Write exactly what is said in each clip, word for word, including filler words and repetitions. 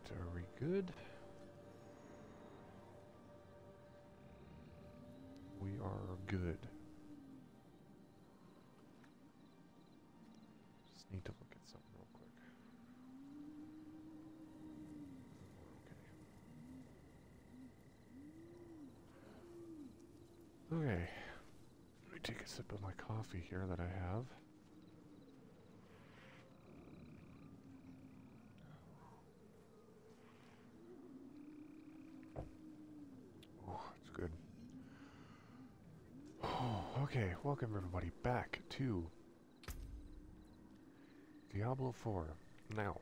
are we good? We are good. Just need to look at something real quick. Okay. Okay. Let me take a sip of my coffee here that I have. Oh, it's good. Oh, okay, welcome everybody back to Diablo four. Now,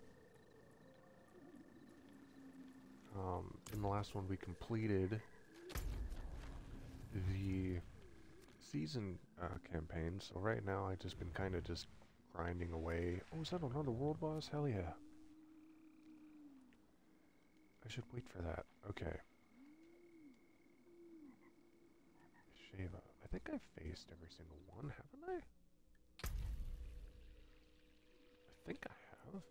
um, in the last one we completed the season uh, campaign, so right now I've just been kind of just grinding away. Oh, is that another world boss? Hell yeah. I should wait for that. Okay. Sheva. I think I've faced every single one, haven't I? I think I have.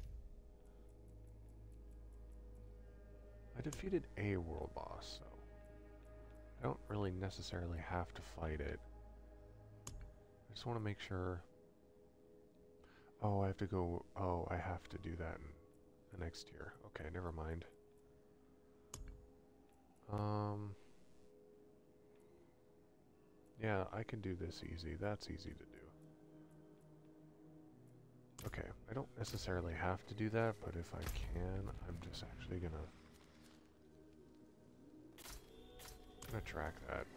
I defeated a world boss, so I don't really necessarily have to fight it. I just want to make sure. Oh, I have to go. Oh, I have to do that in the next tier. Okay, never mind. Um. Yeah, I can do this easy. That's easy to do. Okay, I don't necessarily have to do that, but if I can, I'm just actually gonna gonna track that.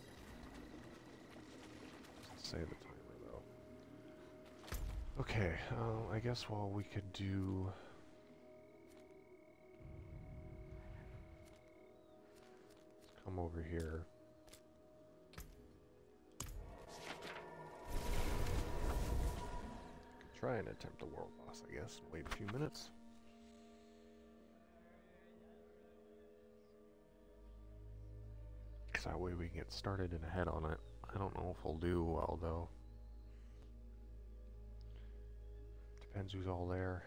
Just save the timer though. Okay, uh, I guess while we could do. Let's come over here. Try and attempt a world boss, I guess. Wait a few minutes. Because that way we can get started and ahead on it. I don't know if we'll do well, though. Depends who's all there.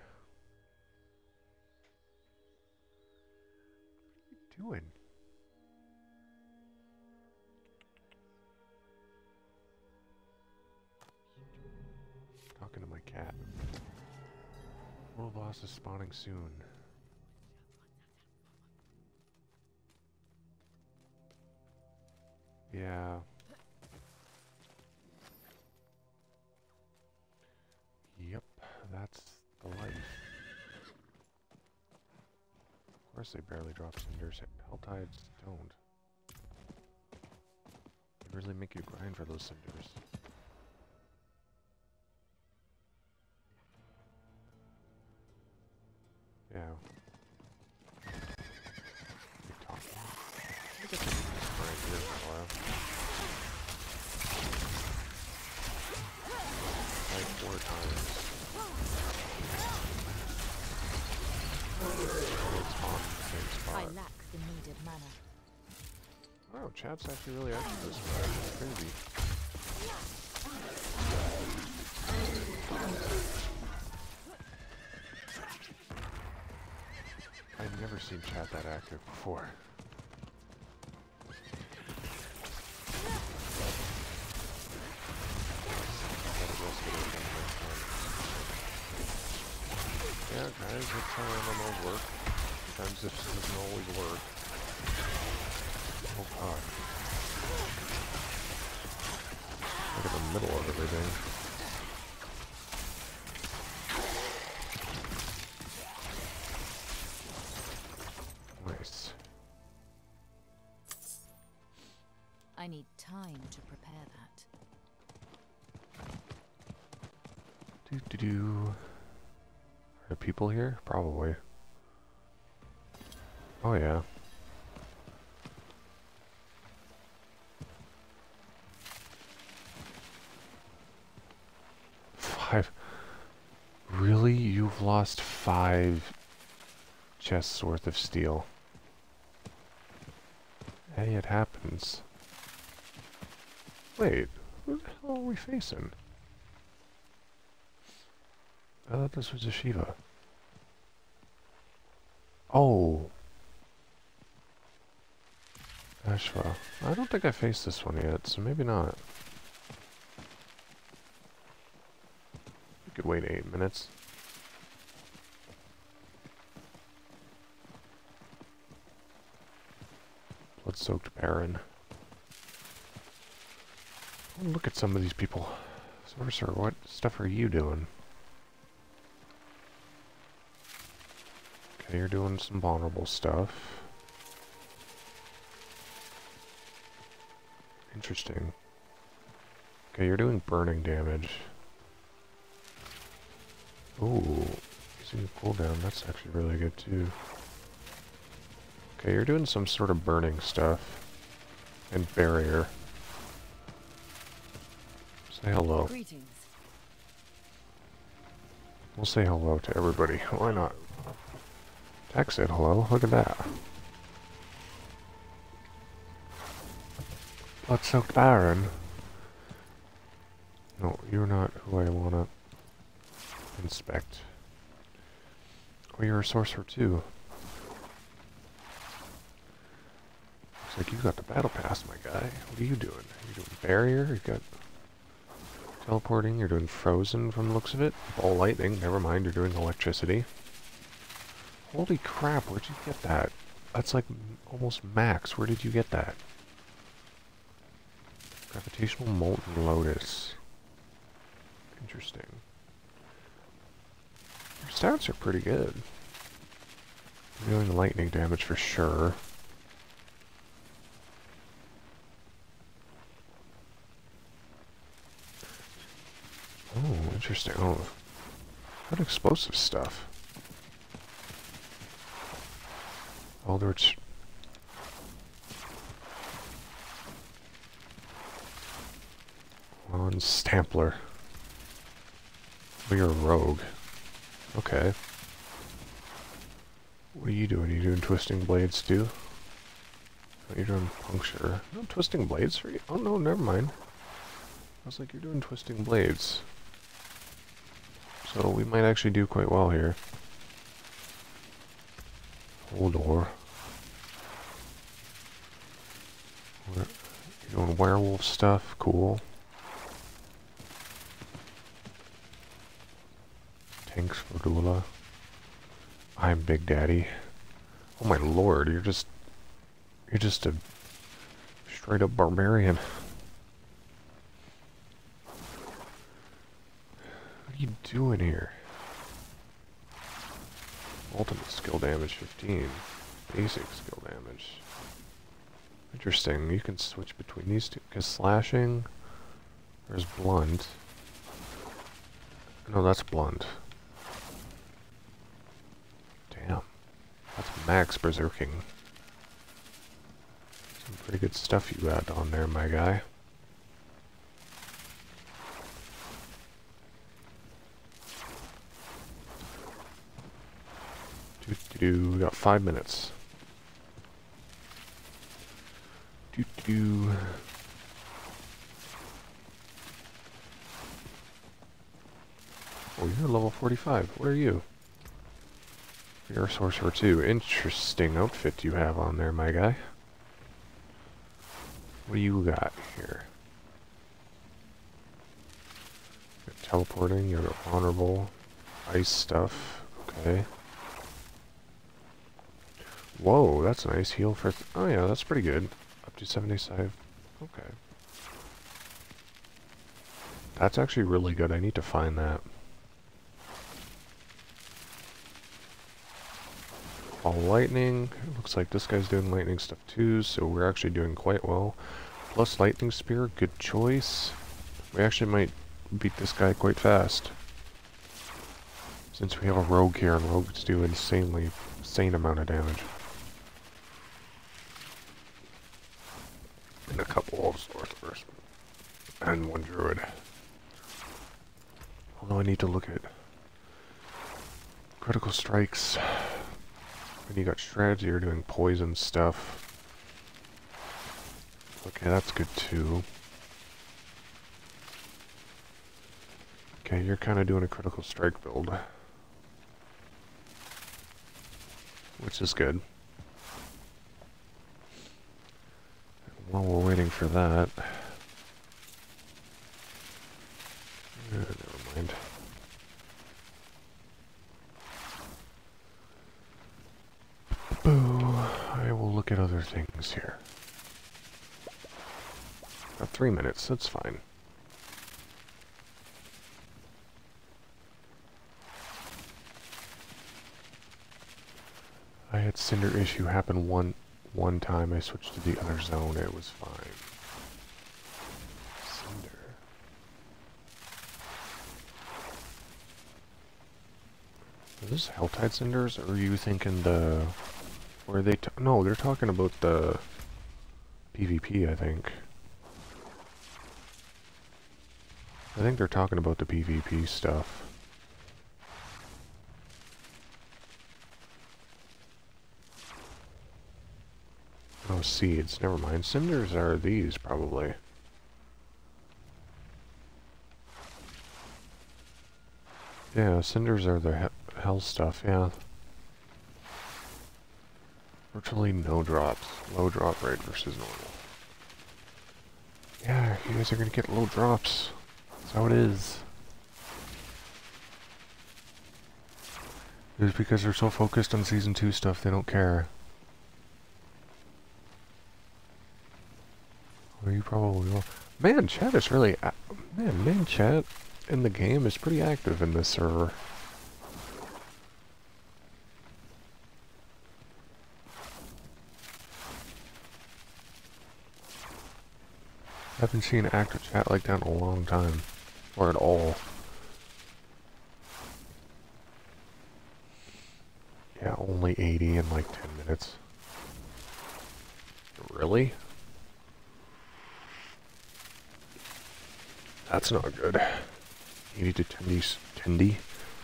What are you doing? Talking to my cat. World boss is spawning soon. Yeah. Yep, that's the life. Of course they barely drop cinders. Helltides don't. They really make you grind for those cinders. Yeah. Keep talking. I guess I can just grind here for a while. Like four times. It's on the same spot. I lack the needed mana. Oh, chat's actually really active this way. It's crazy. I've never seen chat that active before. Yeah, guys, that's how M M Os work. Sometimes this doesn't always work. Oh god. Look at the middle of everything. Nice. I need time to prepare that. Do do do. Are there people here? Probably. Oh yeah. Five. Really? You've lost five chests worth of steel. Hey, it happens. Wait, who the hell are we facing? I thought this was a Shiva. Oh. Ashva. I don't think I faced this one yet, so maybe not. We could wait eight minutes. Blood-soaked Baron. Look at some of these people. Sorcerer, what stuff are you doing? Okay, you're doing some vulnerable stuff. Interesting. Okay, you're doing burning damage. Ooh, using a cooldown, that's actually really good too. Okay, you're doing some sort of burning stuff. And barrier. Say hello. Greetings. We'll say hello to everybody. Why not? Tech said hello. Look at that. Blood-soaked Baron. No, you're not who I wanna inspect. Oh, you're a sorcerer too. Looks like you got the battle pass, my guy. What are you doing? You're doing barrier? You got teleporting. You're doing frozen from the looks of it. Ball lightning. Never mind. You're doing electricity. Holy crap! Where'd you get that? That's like almost max. Where did you get that? Gravitational Molten Lotus. Interesting. Your stats are pretty good. You're doing lightning damage for sure. Oh, interesting. Oh, what explosive stuff. Eldritch. On Stampler. Oh, you're a rogue. Okay. What are you doing? Are you doing twisting blades too? Oh, you're doing puncture. No twisting blades for you? Oh no, never mind. I was like, you're doing twisting blades. So we might actually do quite well here. Holdor. You're doing werewolf stuff. Cool. Tanks for Dula. I'm Big Daddy. Oh my lord, you're just... You're just a... straight up barbarian. What are you doing here? Ultimate skill damage fifteen. Basic skill damage. Interesting. You can switch between these two. Because slashing... There's blunt. No, that's blunt. Damn. That's max berserking. Some pretty good stuff you got on there, my guy. Do do do. We got five minutes. Do do. Oh, you're level forty-five. What are you? You're a sorcerer too. Interesting outfit you have on there, my guy. What do you got here? You're teleporting, you're honorable. Ice stuff. Okay. Whoa, that's nice. Heal for... Th oh yeah, that's pretty good. Up to seventy-five. Okay. That's actually really good. I need to find that. All lightning. It looks like this guy's doing lightning stuff too, so we're actually doing quite well. Plus lightning spear, good choice. We actually might beat this guy quite fast. Since we have a rogue here, and rogues do insanely, insane amount of damage. And a couple of sorcerers. And one druid. Although I need to look at critical strikes. When you got strategy, you're doing poison stuff. Okay, that's good too. Okay, you're kind of doing a critical strike build. which is good. While we're waiting for that, uh, never mind. Boo! I will look at other things here. Got three minutes. That's fine. I had Cinder issue happen one one time. I switched to the other zone. It was fine. Cinder. Are this Helltide Cinders, or are you thinking the... Or are they... T no, they're talking about the PvP, I think. I think they're talking about the PvP stuff. Oh, seeds. Never mind. Cinders are these, probably. Yeah, cinders are the he hell stuff, yeah. Virtually no drops. Low drop rate versus normal. Yeah, you guys are gonna get low drops. That's how it is. It's because they're so focused on Season two stuff, they don't care. Well, you probably will. Man, chat is really... Man, main chat in the game is pretty active in this server. I haven't seen active chat like that in a long time. Or at all. Yeah, only eighty in like ten minutes. Really? That's not good. eighty to ten,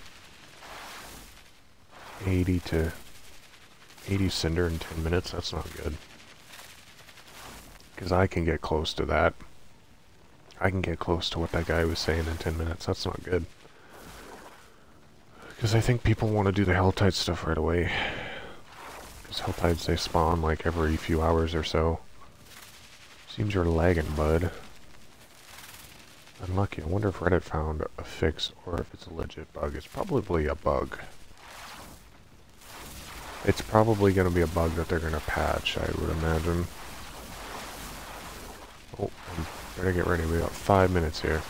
eighty to eighty Cinder in ten minutes, that's not good. Because I can get close to that. I can get close to what that guy was saying in ten minutes, that's not good. Because I think people want to do the Helltide stuff right away. Because Helltides, they spawn like every few hours or so. Seems you're lagging, bud. Unlucky. I wonder if Reddit found a fix or if it's a legit bug. It's probably a bug. It's probably going to be a bug that they're going to patch, I would imagine. Oh, I better get ready. We got five minutes here.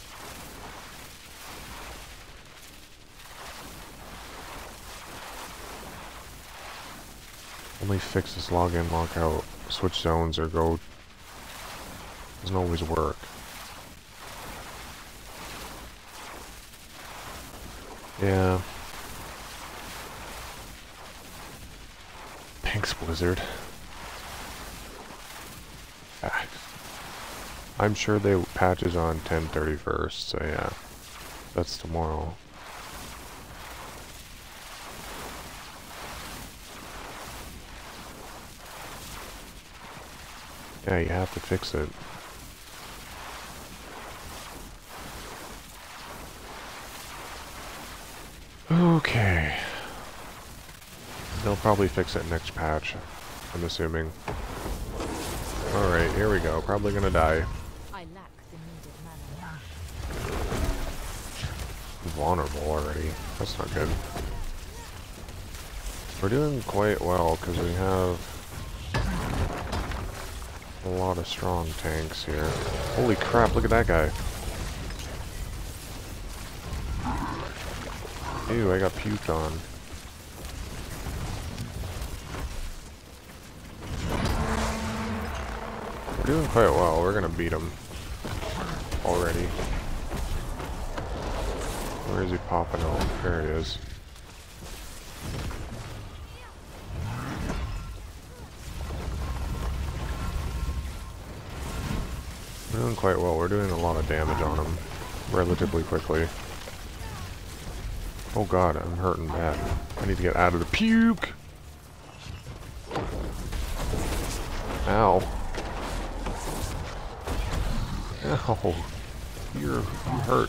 Only fix this login, lockout, switch zones, or go. Doesn't always work. Yeah. Thanks, Blizzard. Ah. I'm sure they patches on ten thirty-first, so yeah. That's tomorrow. Yeah, you have to fix it. Okay. They'll probably fix it next patch, I'm assuming. Alright, here we go. Probably gonna die. I lack the needed mana. Vulnerable already. That's not good. We're doing quite well because we have a lot of strong tanks here. Holy crap, look at that guy. Ew, I got puked on. We're doing quite well. We're gonna beat him already. Where is he popping out? There he is. We're doing quite well. We're doing a lot of damage on him relatively quickly. Oh god, I'm hurting bad. I need to get out of the puke! Ow. Ow. You're, you hurt.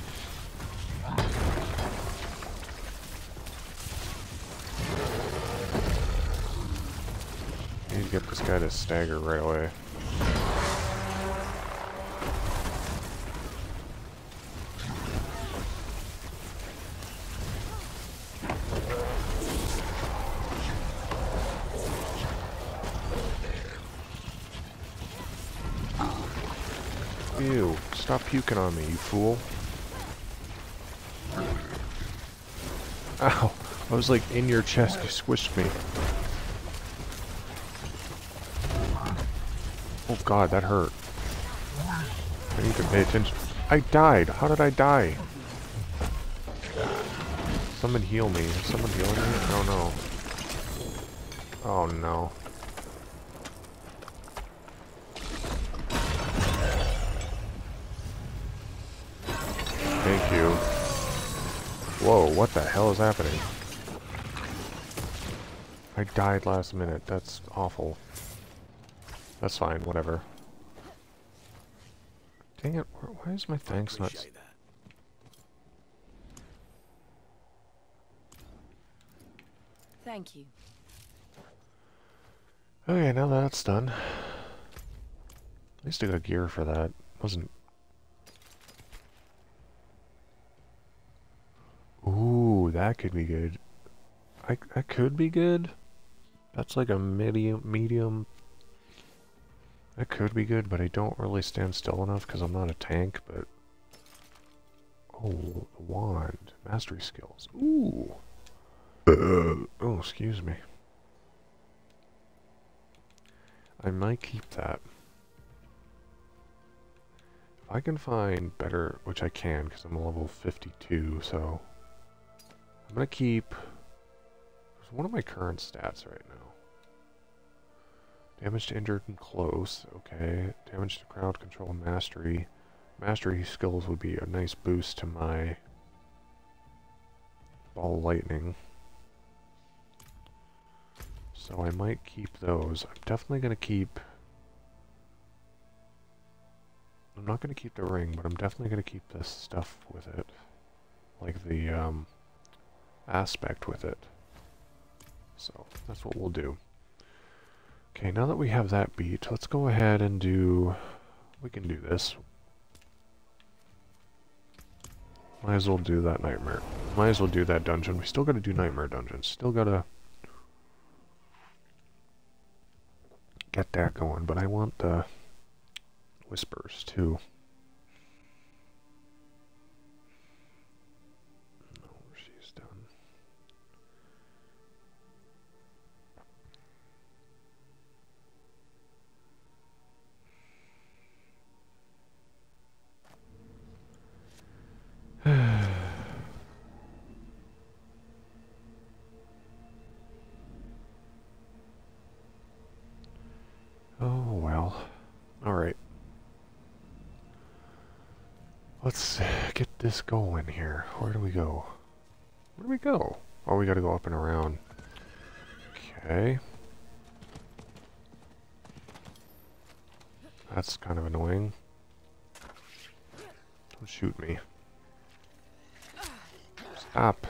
to get this guy to stagger right away. Ew, stop puking on me, you fool. Ow, I was like in your chest, you squished me. Oh god, that hurt. I need to pay attention. I died! How did I die? Someone heal me. Is someone healing me? Oh no. Oh no. Thank you. Whoa, what the hell is happening? I died last minute. That's awful. That's fine, whatever. Dang it, why is my thanks not... Thank you. Okay, now that that's done. At least I got gear for that. Wasn't... Ooh, that could be good. I, that could be good. That's like a medium, medium... That could be good, but I don't really stand still enough because I'm not a tank, but... Oh, the wand. Mastery skills. Ooh. Oh, excuse me. I might keep that. If I can find better, which I can because I'm a level fifty-two, so... I'm gonna keep... One of my current stats right now. Damage to injured and close, okay. Damage to crowd control and mastery. Mastery skills would be a nice boost to my ball lightning. So I might keep those. I'm definitely going to keep... I'm not going to keep the ring, but I'm definitely going to keep this stuff with it. Like the um, aspect with it. So that's what we'll do. Okay, now that we have that beat, let's go ahead and do... We can do this. Might as well do that nightmare. Might as well do that dungeon. We still gotta do nightmare dungeons. Still gotta... get that going, but I want the whispers too. No, she's done. Oh, well. Alright. Let's get this going here. Where do we go? Where do we go? Oh, we gotta go up and around. Okay. That's kind of annoying. Don't shoot me. Stop.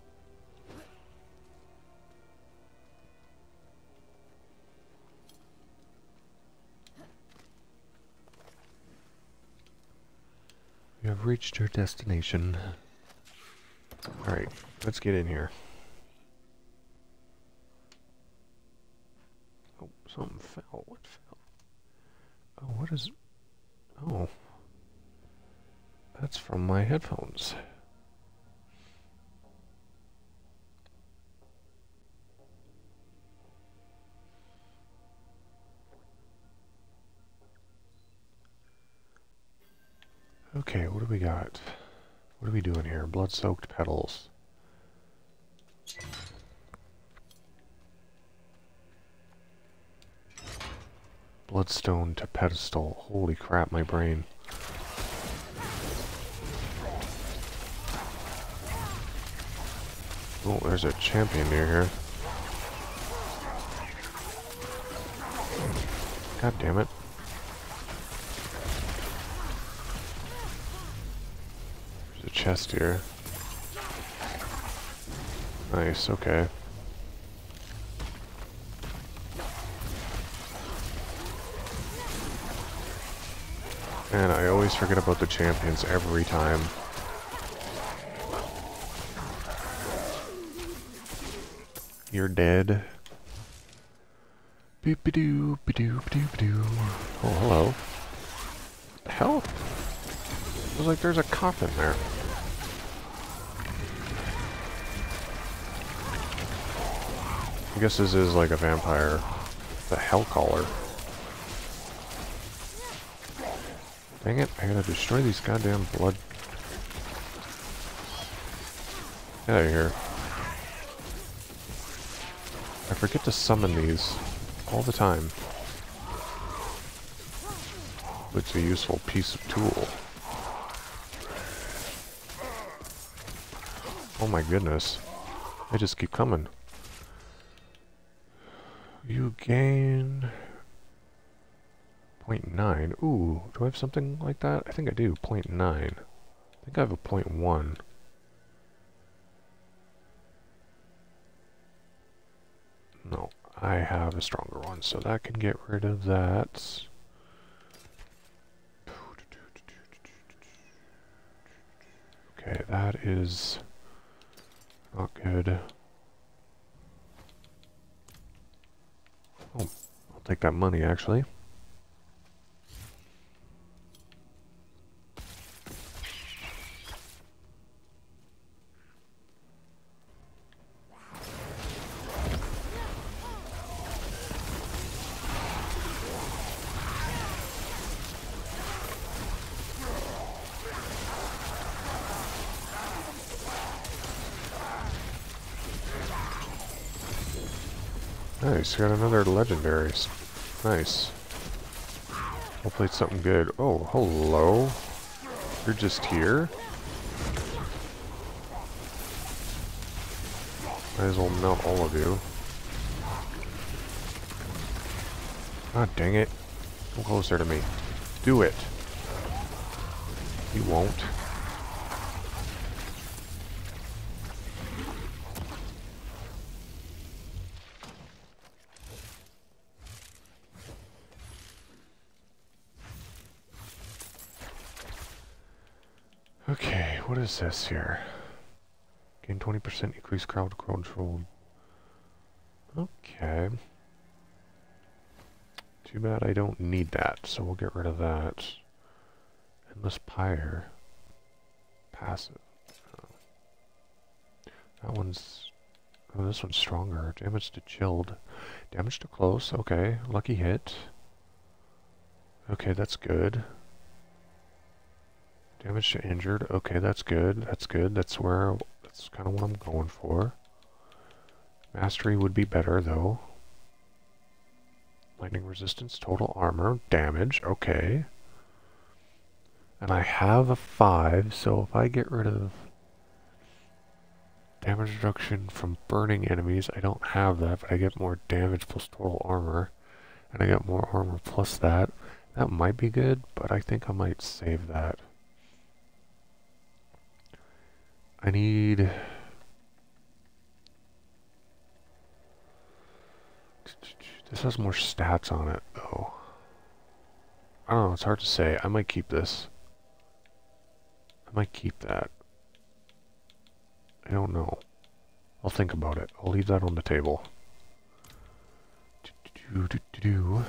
You have reached your destination. Alright, let's get in here. Oh, something fell. What fell? Oh, what is... Oh. That's from my headphones. Okay, what do we got? What are we doing here? Blood-soaked petals. Bloodstone to pedestal. Holy crap, my brain. Oh, there's a champion near here. God damn it. There's a chest here. Nice, okay. And I always forget about the champions every time. You're dead. Boop-a-doo, ba-doo, ba-doo, ba-doo. Oh, hello. What the hell? It was like there's a coffin there. I guess this is like a vampire. The Hellcaller. Dang it, I gotta destroy these goddamn blood. Get out of here. I forget to summon these all the time. It's a useful piece of tool. Oh my goodness. They just keep coming. You gain zero point nine. Ooh, do I have something like that? I think I do. zero point nine. I think I have a zero point one. No, I have a stronger one, so that can get rid of that. Okay, that is not good. Oh, I'll take that money actually. Nice, got another legendary. Nice. Hopefully it's something good. Oh, hello. You're just here? Might as well melt all of you. God dang it. Come closer to me. Do it. You won't. Okay, what is this here? Gain twenty percent increased crowd control. Okay. Too bad I don't need that, so we'll get rid of that. Endless Pyre. Passive. Oh. That one's... Oh, this one's stronger. Damage to chilled. Damage to close, okay. Lucky hit. Okay, that's good. Damage to injured. Okay, that's good. That's good. That's where... That's kind of what I'm going for. Mastery would be better, though. Lightning resistance, total armor, damage. Okay. And I have a five, so if I get rid of damage reduction from burning enemies, I don't have that, but I get more damage plus total armor. And I get more armor plus that. That might be good, but I think I might save that. I need... This has more stats on it, though. I don't know, it's hard to say. I might keep this. I might keep that. I don't know. I'll think about it. I'll leave that on the table. Do, do, do, do.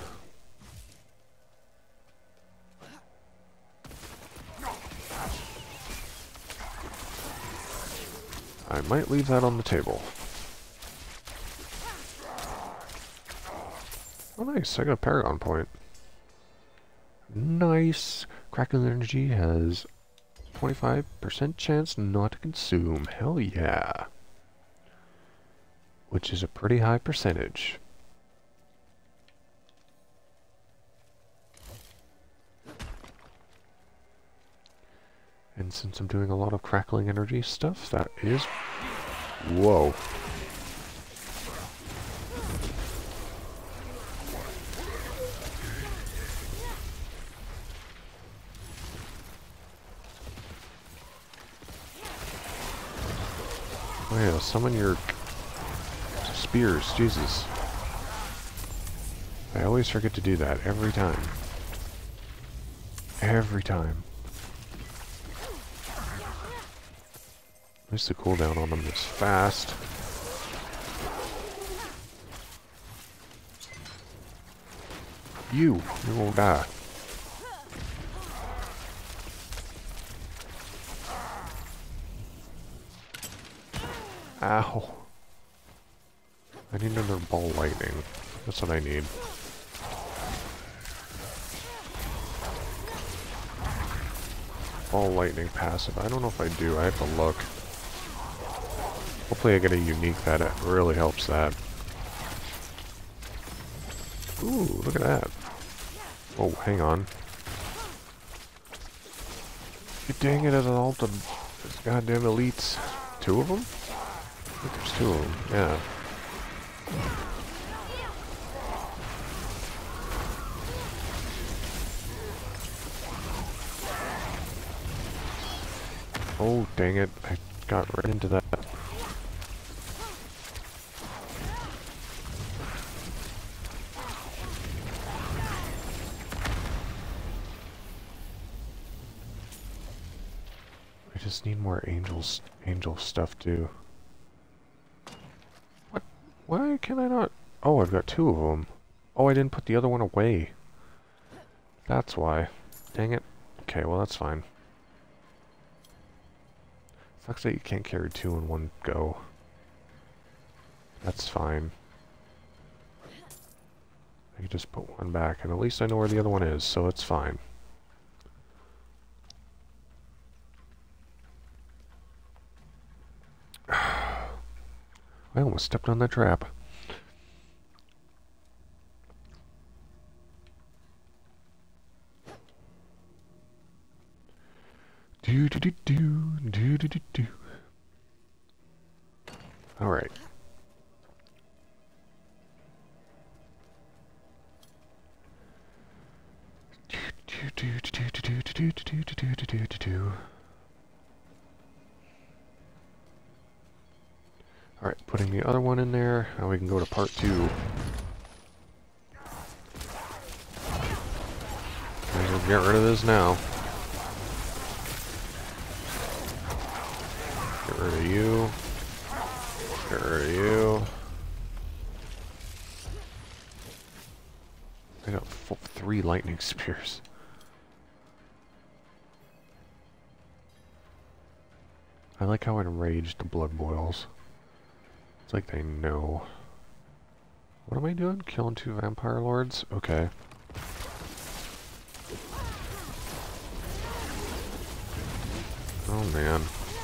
I might leave that on the table. Oh nice, I got a Paragon point. Nice! Crackling Energy has twenty-five percent chance not to consume. Hell yeah! Which is a pretty high percentage. And since I'm doing a lot of Crackling Energy stuff, that is... Whoa. Oh yeah, summon your spears, Jesus. I always forget to do that every time. Every time. At least the cooldown on them is fast. You! You won't die. Ow. I need another ball lightning. That's what I need. Ball lightning passive. I don't know if I do. I have to look. Hopefully I get a unique that it really helps that. Ooh, look at that. Oh, hang on. Dang it, as an ult of this goddamn elites. Two of them? I think there's two of them, yeah. Oh, dang it. I got right into that. I just need more angels, angel stuff too. What? Why can I not? Oh, I've got two of them. Oh, I didn't put the other one away. That's why. Dang it. Okay, well that's fine. Sucks that you can't carry two in one go. That's fine. I can just put one back, and at least I know where the other one is, so it's fine. I almost stepped on that trap. Do do do do do do do do. All right. Do do do do do do do do do do do do do. All right, putting the other one in there. Now we can go to part two. We'll get rid of this now. Get rid of you. Get rid of you. I got four, three lightning spears. I like how enraged the blood boils. It's like they know. What am I doing? Killing two vampire lords? Okay. Oh man.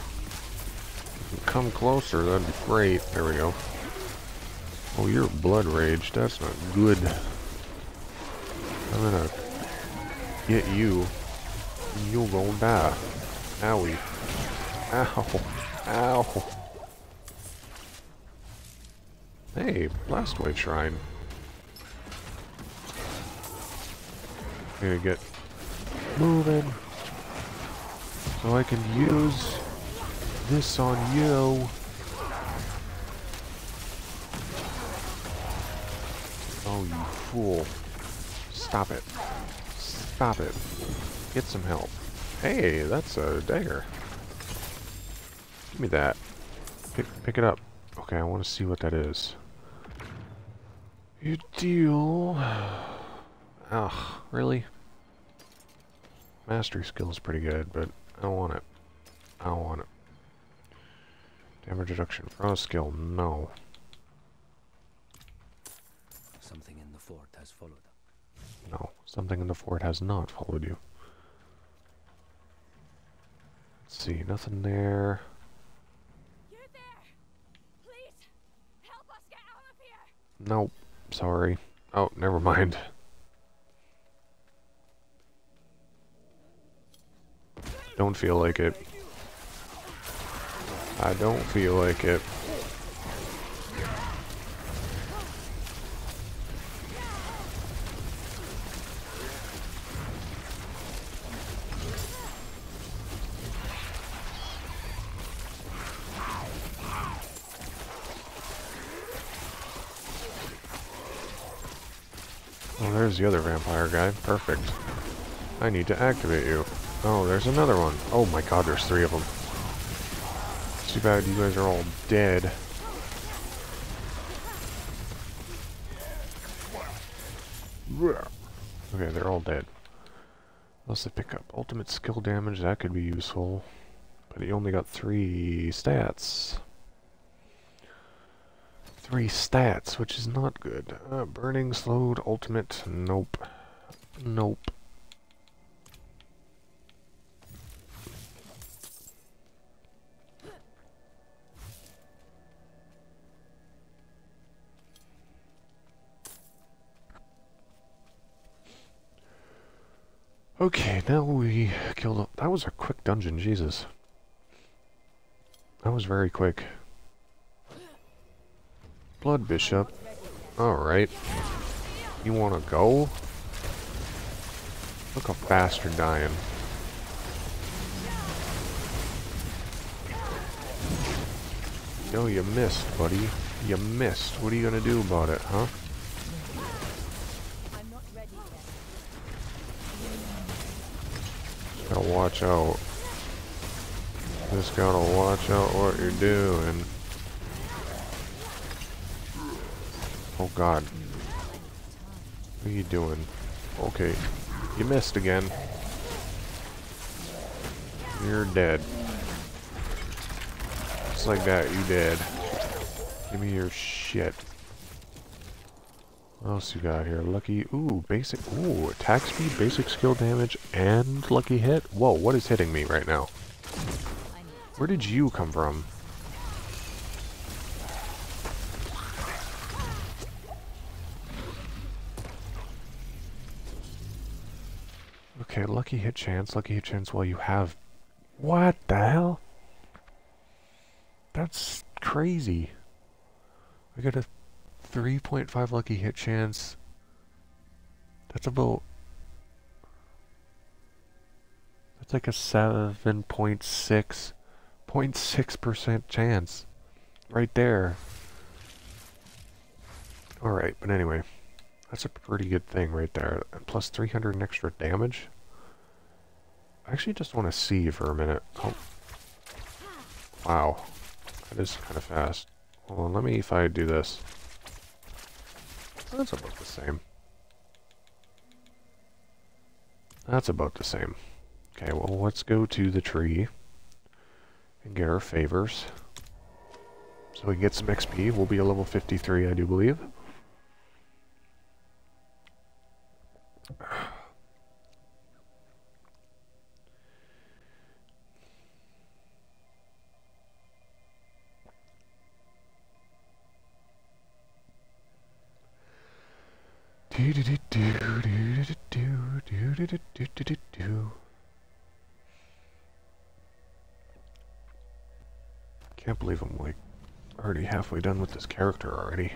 Come closer, that'd be great. There we go. Oh, you're blood rage. That's not good. I'm gonna get you. And you'll go die. Owie. Ow. Ow. Hey, Blast Wave Shrine. Gonna get moving so I can use this on you. Oh, you fool. Stop it. Stop it. Get some help. Hey, that's a dagger. Give me that. Pick, pick it up. Okay, I want to see what that is. You deal... Ugh, really? Mastery skill is pretty good, but I don't want it. I don't want it. Damage reduction from a skill, no. Something in the fort has followed. No, something in the fort has not followed you. Let's see, nothing there. You're there. Please help us get out of here. Nope, sorry. Oh, never mind. Don't feel like it. I don't feel like it. Oh, there's the other vampire guy. Perfect. I need to activate you. Oh, there's another one. Oh my god, there's three of them. It's too bad you guys are all dead. Okay, they're all dead. Unless they pick up ultimate skill damage, that could be useful. But he only got three stats. Three stats, which is not good. Uh, burning, slowed, ultimate, nope. Nope. Okay, now we killed a, that was a quick dungeon, Jesus. That was very quick. Blood Bishop. Alright. You wanna go? Look how fast you're dying. No, you missed, buddy. You missed. What are you gonna do about it, huh? Gotta watch out. Just gotta watch out what you're doing. Oh god. What are you doing? Okay. You missed again. You're dead. Just like that, you dead. Give me your shit. What else you got here? Lucky. Ooh, basic. Ooh, attack speed, basic skill damage, and lucky hit. Whoa, what is hitting me right now? Where did you come from? Okay, lucky hit chance, lucky hit chance while you have... What the hell? That's crazy. I got a three point five lucky hit chance. That's about... That's like a seven point six point six percent chance. Right there. Alright, but anyway. That's a pretty good thing right there. And plus three hundred extra damage. I actually just want to see for a minute. Oh. Wow. That is kind of fast. Hold on, let me, if I do this. That's about the same. That's about the same. Okay, well, let's go to the tree and get our favors. So we get some X P. We'll be a level fifty-three, I do believe. Do do do do do do do do do do do do. Can't believe I'm like already halfway done with this character already.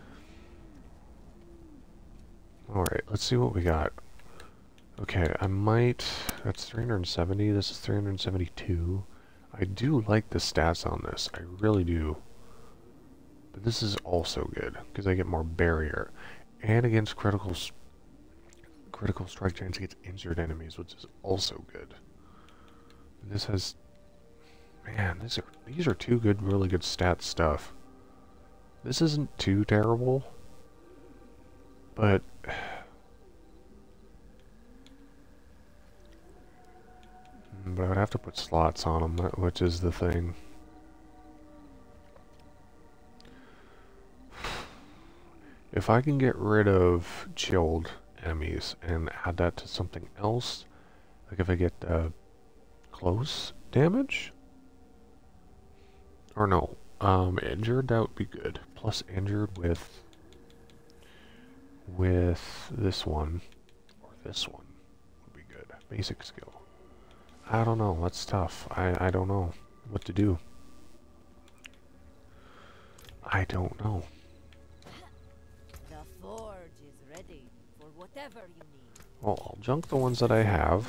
Alright, let's see what we got. Okay, I might... That's three hundred seventy, this is three hundred seventy-two. I do like the stats on this, I really do. But this is also good, because I get more barrier. And against critical... Critical strike chance against injured enemies, which is also good. And this has... Man, these are, these are two good, really good stat stuff. This isn't too terrible. But... But I would have to put slots on them, which is the thing. If I can get rid of chilled enemies and add that to something else, like if I get uh, close damage? Or no, um, injured, that would be good. Plus injured with, with this one, or this one would be good. Basic skill. I don't know, that's tough. I, I don't know what to do. I don't know. The forge is ready for whatever you need. Well, I'll junk the ones that I have.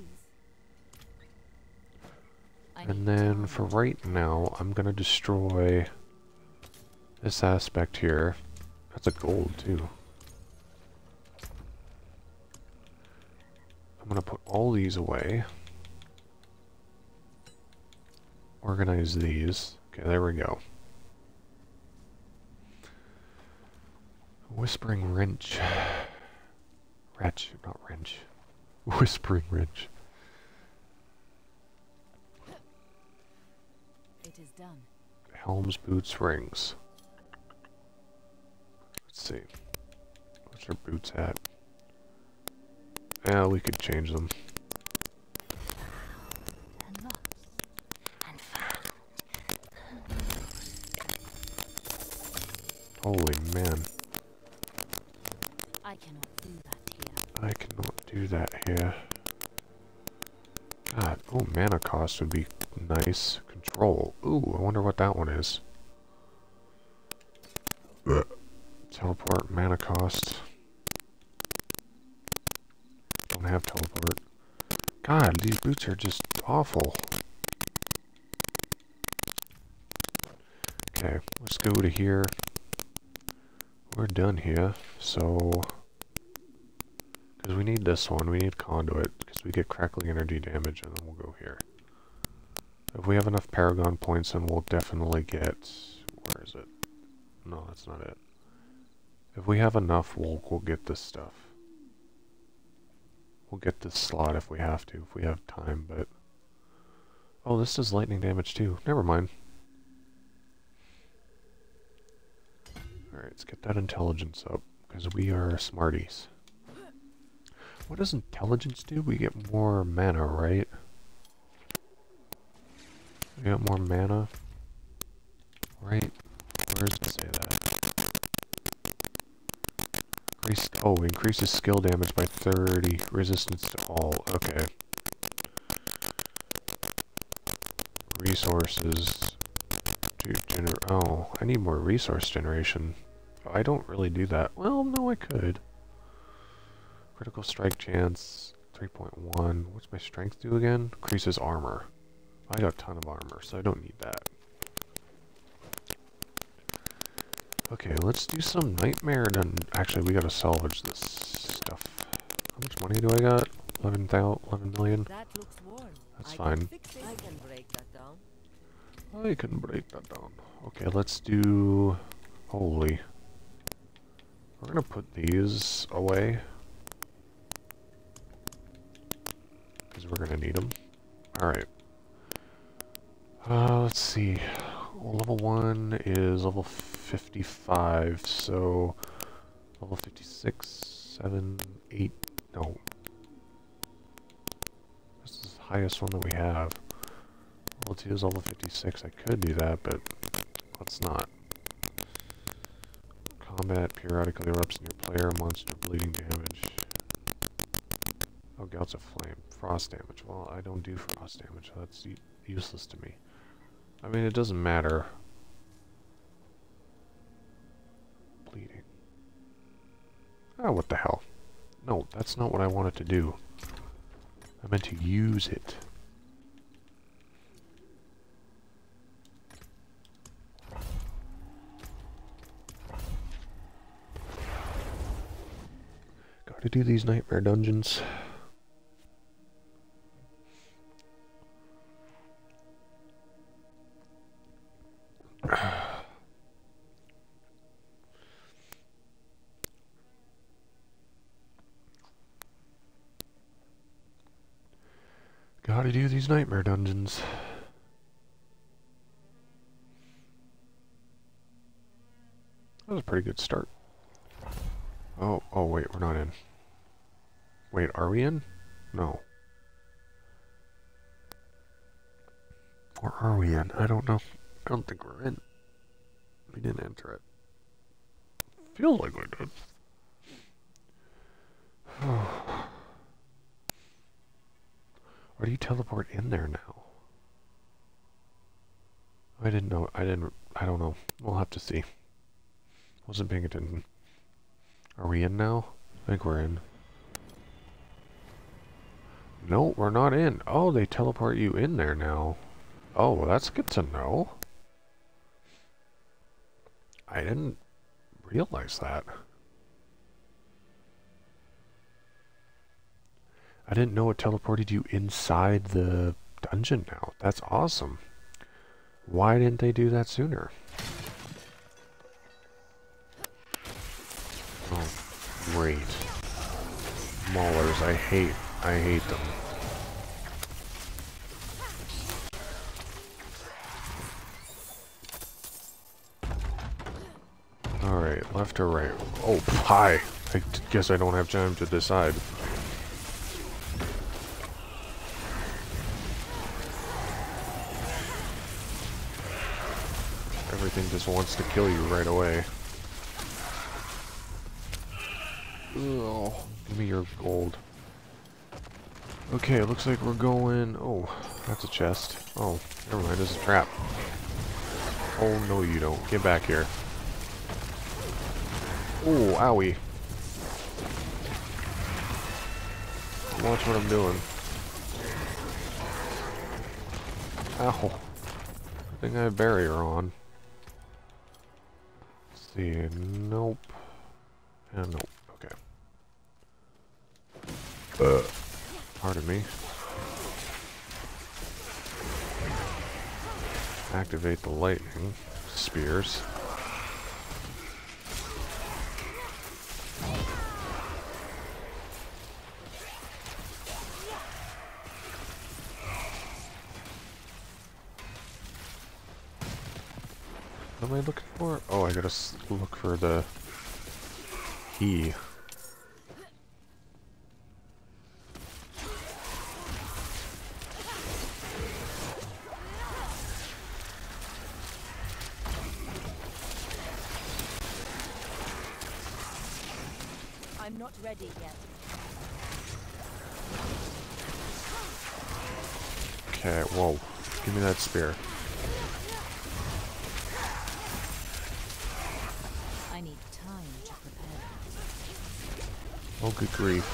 And then for right now, I'm gonna destroy this aspect here. That's a gold too. I'm going to put all these away. Organize these. Okay, there we go. Whispering wrench. Wretch, not wrench. Whispering wrench. It is done. Helms, boots, rings. Let's see. What's our boots at? Yeah, we could change them. And lost. And found. Holy man. I cannot do that here. I cannot do that here. God, oh, mana cost would be nice. Control. Ooh, I wonder what that one is. Teleport, mana cost. Don't have teleport. God, these boots are just awful. Okay, let's go to here. We're done here, so... Because we need this one, we need conduit, because we get crackling energy damage, and then we'll go here. If we have enough Paragon points, then we'll definitely get... Where is it? No, that's not it. If we have enough, we'll, we'll get this stuff. We'll get this slot if we have to, if we have time, but... Oh, this does lightning damage too. Never mind. Alright, let's get that intelligence up, because we are smarties. What does intelligence do? We get more mana, right? We get more mana, right? Where does it say that? Increased, oh, increases skill damage by thirty, resistance to all, okay. Resources to generate, oh, I need more resource generation. I don't really do that. Well, no, I could. Critical strike chance, three point one. What's my strength do again? Increases armor. I got a ton of armor, so I don't need that. Okay, let's do some nightmare done. Actually, we gotta salvage this stuff. How much money do I got? eleven thousand, eleven million? That looks worn. That's I fine. Can fix it. I can break that down. I can break that down. Okay, let's do... Holy. We're gonna put these away. Because we're gonna need them. Alright. Uh, let's see. Level one is level fifty-five, so... Level fifty-six, seven, eight... No. This is the highest one that we have. Level two is level fifty-six. I could do that, but let's not. Combat periodically erupts in your player, monster bleeding damage. Oh, Gouts of Flame. Frost damage. Well, I don't do frost damage, so that's useless to me. I mean, it doesn't matter. Bleeding. Oh, what the hell? No, that's not what I wanted to do. I meant to use it. Gotta do these nightmare dungeons. Gotta do these nightmare dungeons. That was a pretty good start. Oh, oh wait, we're not in. Wait, are we in? No. Or are we in? I don't know. I don't think we're in. We didn't enter it. Feels like we did. Or do you teleport in there now? I didn't know. I didn't. I don't know. We'll have to see. Wasn't paying attention. Are we in now? I think we're in. No, we're not in. Oh, they teleport you in there now. Oh, well, that's good to know. I didn't realize that. I didn't know it teleported you inside the dungeon now. That's awesome. Why didn't they do that sooner? Oh, great. Maulers, I hate, I hate them. Alright, left or right? Oh, hi! I guess I don't have time to decide. Everything just wants to kill you right away. Ugh. Give me your gold. Okay, it looks like we're going... Oh, that's a chest. Oh, never mind, this is a trap. Oh, no you don't. Get back here. Oh, owie. Watch what I'm doing. Ow. I think I have barrier on. Let's see. Nope. And nope. Okay. Uh. Pardon me. Activate the lightning spears. What am I looking for? Oh, I gotta s look for the key. I'm not ready yet. Okay, whoa. Give me that spear. I need time to prepare. Oh, good grief.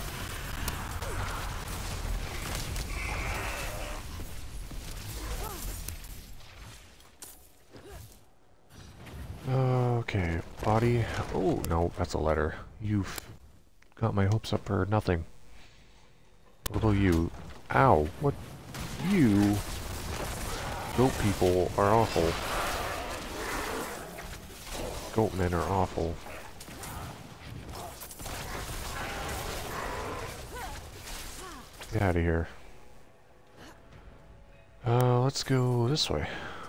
Okay, body. Oh, no, that's a letter. You've got my hopes up for nothing. Little you. Ow, what? You. Goat people are awful. Goat men are awful. Get out of here. Uh, let's go this way.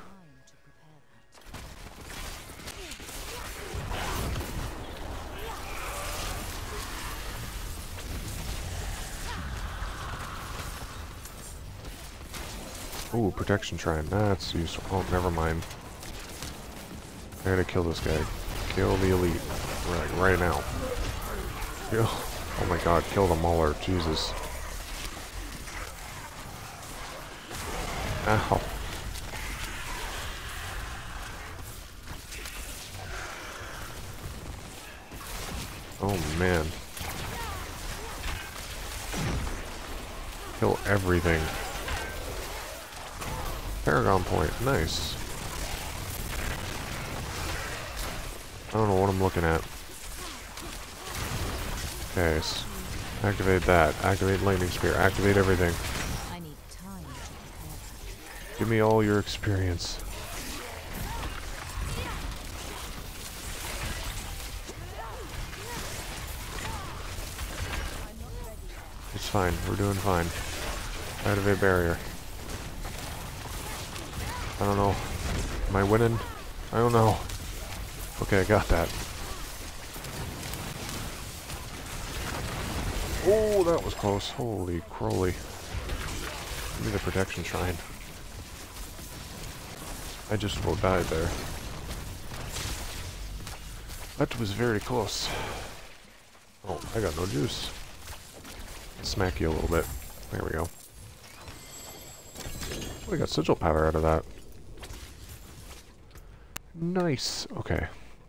Ooh, protection shrine. That's useful. Oh, never mind. I gotta kill this guy. Kill the elite. Right, right now. Kill. Oh my god, kill the mauler. Jesus. Ow. Oh man. Kill everything. Paragon point, nice. I don't know what I'm looking at. Okay, so activate that. Activate lightning spear. Activate everything. I need time to prepare. Give me all your experience. It's fine. We're doing fine. Activate barrier. I don't know. Am I winning? I don't know. Okay, I got that. Oh, that was close. Holy Crowley. Give me the protection shrine. I just about died there. That was very close. Oh, I got no juice. Smack you a little bit. There we go. We got sigil powder out of that. Nice. Okay.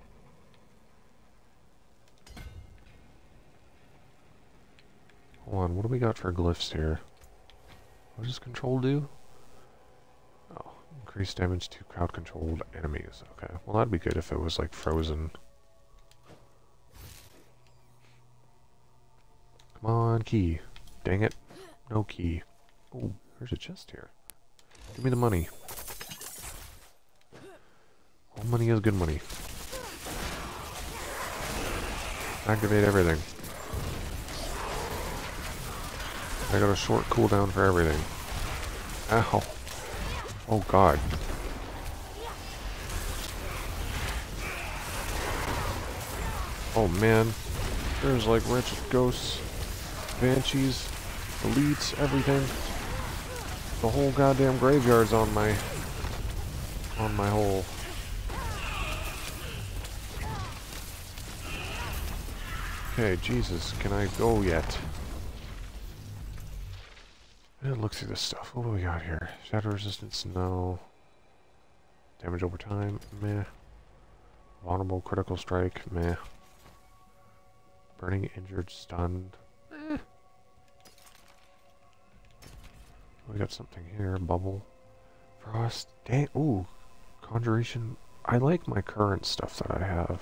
Hold on. What do we got for glyphs here? What does control do? Oh, increase damage to crowd-controlled enemies. Okay. Well, that'd be good if it was like frozen. Come on, key. dang it. No key. Oh, there's a chest here. Give me the money. All money is good money. Activate everything. I got a short cooldown for everything. Ow. Oh god. Oh man. There's like wretched ghosts, banshees, elites, everything. The whole goddamn graveyard's on my on my hole. Okay, Jesus, can I go yet? And look through this stuff. What do we got here? Shadow resistance, no. Damage over time, meh. Vulnerable critical strike, meh. Burning, injured, stunned, eh. We got something here, bubble. Frost, dang, ooh. Conjuration, I like my current stuff that I have.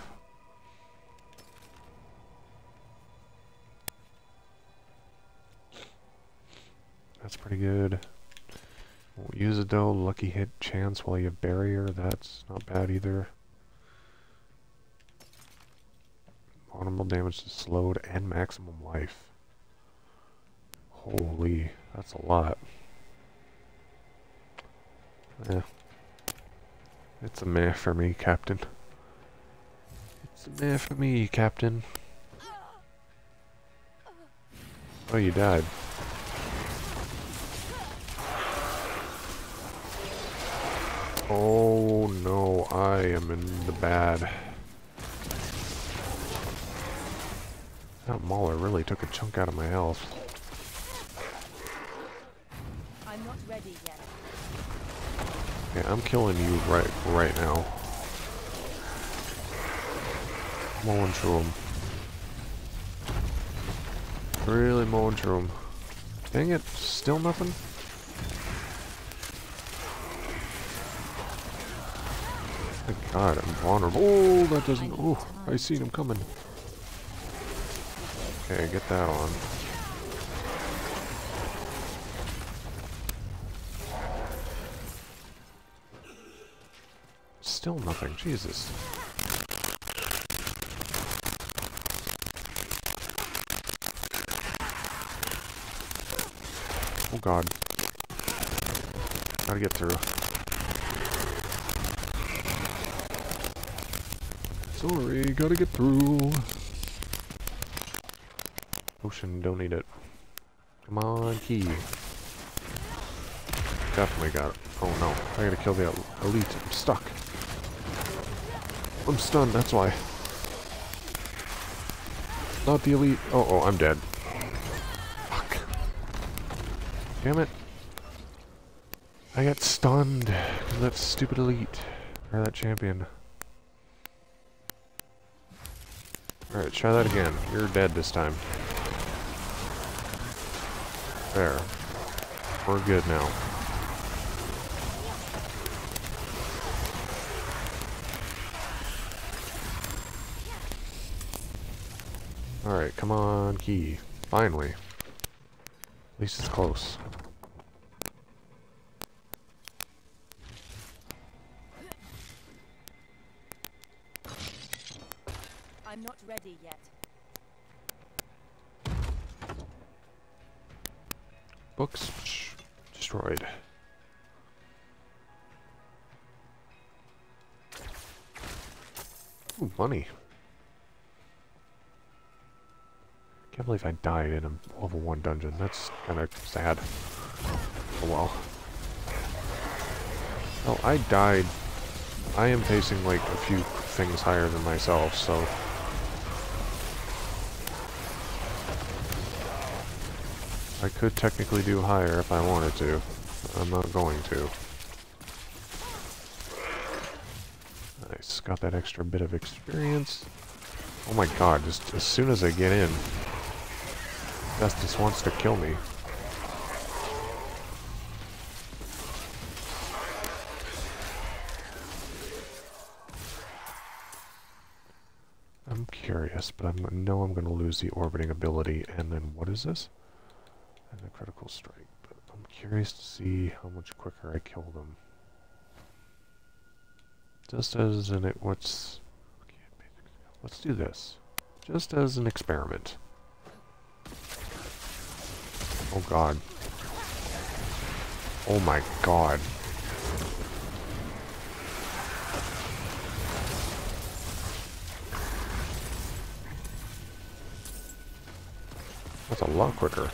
That's pretty good. Won't use it though. Lucky hit chance while you have barrier. That's not bad either. Vulnerable damage to slowed and maximum life. Holy, that's a lot. Yeah. It's a meh for me, Captain. It's a meh for me, Captain. Oh, you died. Oh no, I am in the bad. That Mauler really took a chunk out of my health. I'm not ready yet. Yeah, I'm killing you right right now. Mowing through him. Really mowing through him. Dang it, still nothing? Thank God, I'm vulnerable. Oh, that doesn't... Oh, I seen him coming. Okay, get that on. Still nothing, Jesus. Oh God. Gotta get through. Sorry, gotta get through. Potion, don't need it. Come on, key. Definitely got it. Oh no, I gotta kill the elite. I'm stuck. I'm stunned, that's why. Not the elite. Oh, oh, I'm dead. Fuck. Damn it. I got stunned. That stupid elite. Or that champion. Alright, try that again. You're dead this time. There. We're good now. Alright, come on, key. Finally. At least it's close. I'm not ready yet. Books destroyed. Ooh, money. Can't believe I died in a level one dungeon. That's kind of sad. Oh well. Oh, I died. I am facing like a few things higher than myself, so... I could technically do higher if I wanted to. I'm not going to. Nice, got that extra bit of experience. Oh my god, just as soon as I get in, Festus wants to kill me. I'm curious, but I know I'm going to lose the orbiting ability, and then what is this? and a critical strike, but I'm curious to see how much quicker I kill them. Just as an it what's okay, let's do this. Just as an experiment. Oh god. Oh my god. That's a lot quicker.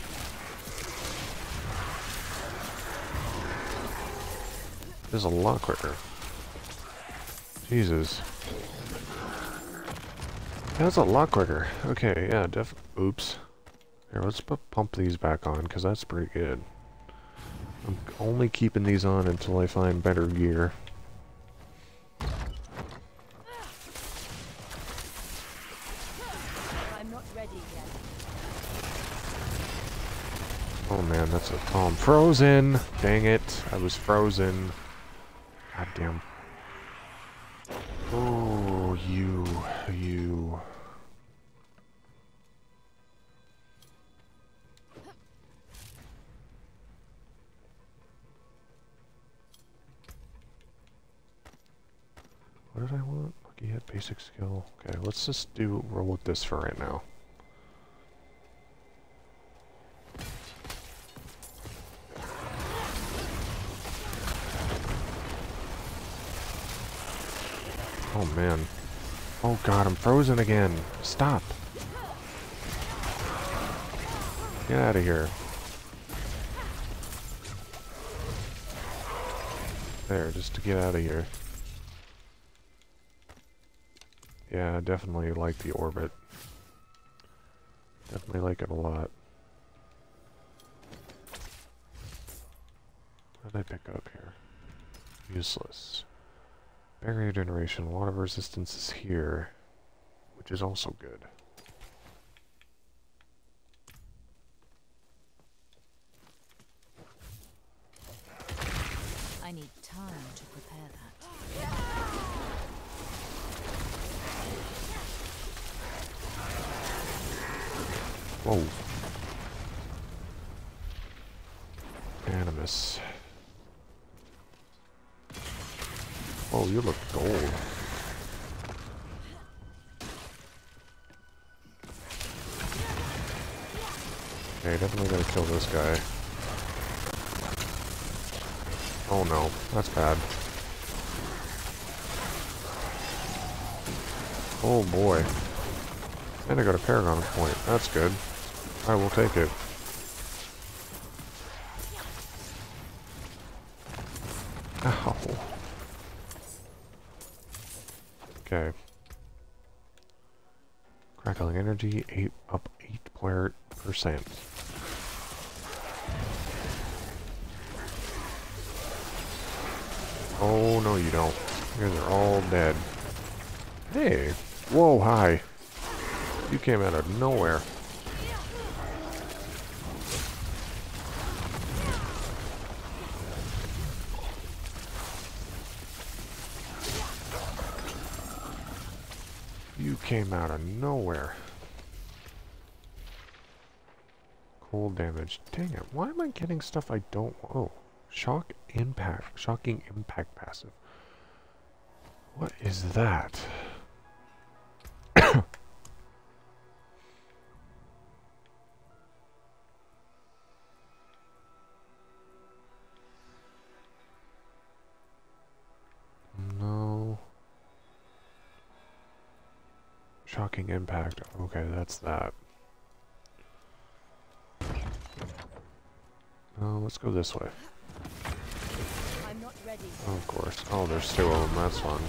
This is a lot quicker. Jesus. That's a lot quicker. Okay, yeah, def- oops. Here, let's pu- pump these back on, because that's pretty good. I'm only keeping these on until I find better gear. I'm not ready yet. Oh man, that's a... Oh, I'm frozen! Dang it, I was frozen. God damn. Oh, you, you. What did I want? Lucky hit, basic skill. Okay, let's just do roll with this for right now. Oh man. Oh god, I'm frozen again. Stop. Get out of here. There, just to get out of here. Yeah, I definitely like the orbit. Definitely like it a lot. What did I pick up here? Useless. Barrier generation, water resistance is here, which is also good. I need time to prepare that. Whoa. Animus. Oh, you look gold. Okay, definitely gotta kill this guy. Oh no, that's bad. Oh boy. And I got a Paragon point. That's good. I will take it. Ow. Okay. Crackling energy, eight up eight percent. Oh no you don't. You guys are all dead. Hey! Whoa, hi. You came out of nowhere. You came out of nowhere. Cold damage. Dang it. Why am I getting stuff I don't want? Oh. Shock impact. Shocking impact passive. What is that? No. Shocking impact. Okay, that's that. Oh, let's go this way. I'm not ready. Oh, of course. Oh, there's two of them. That's fun.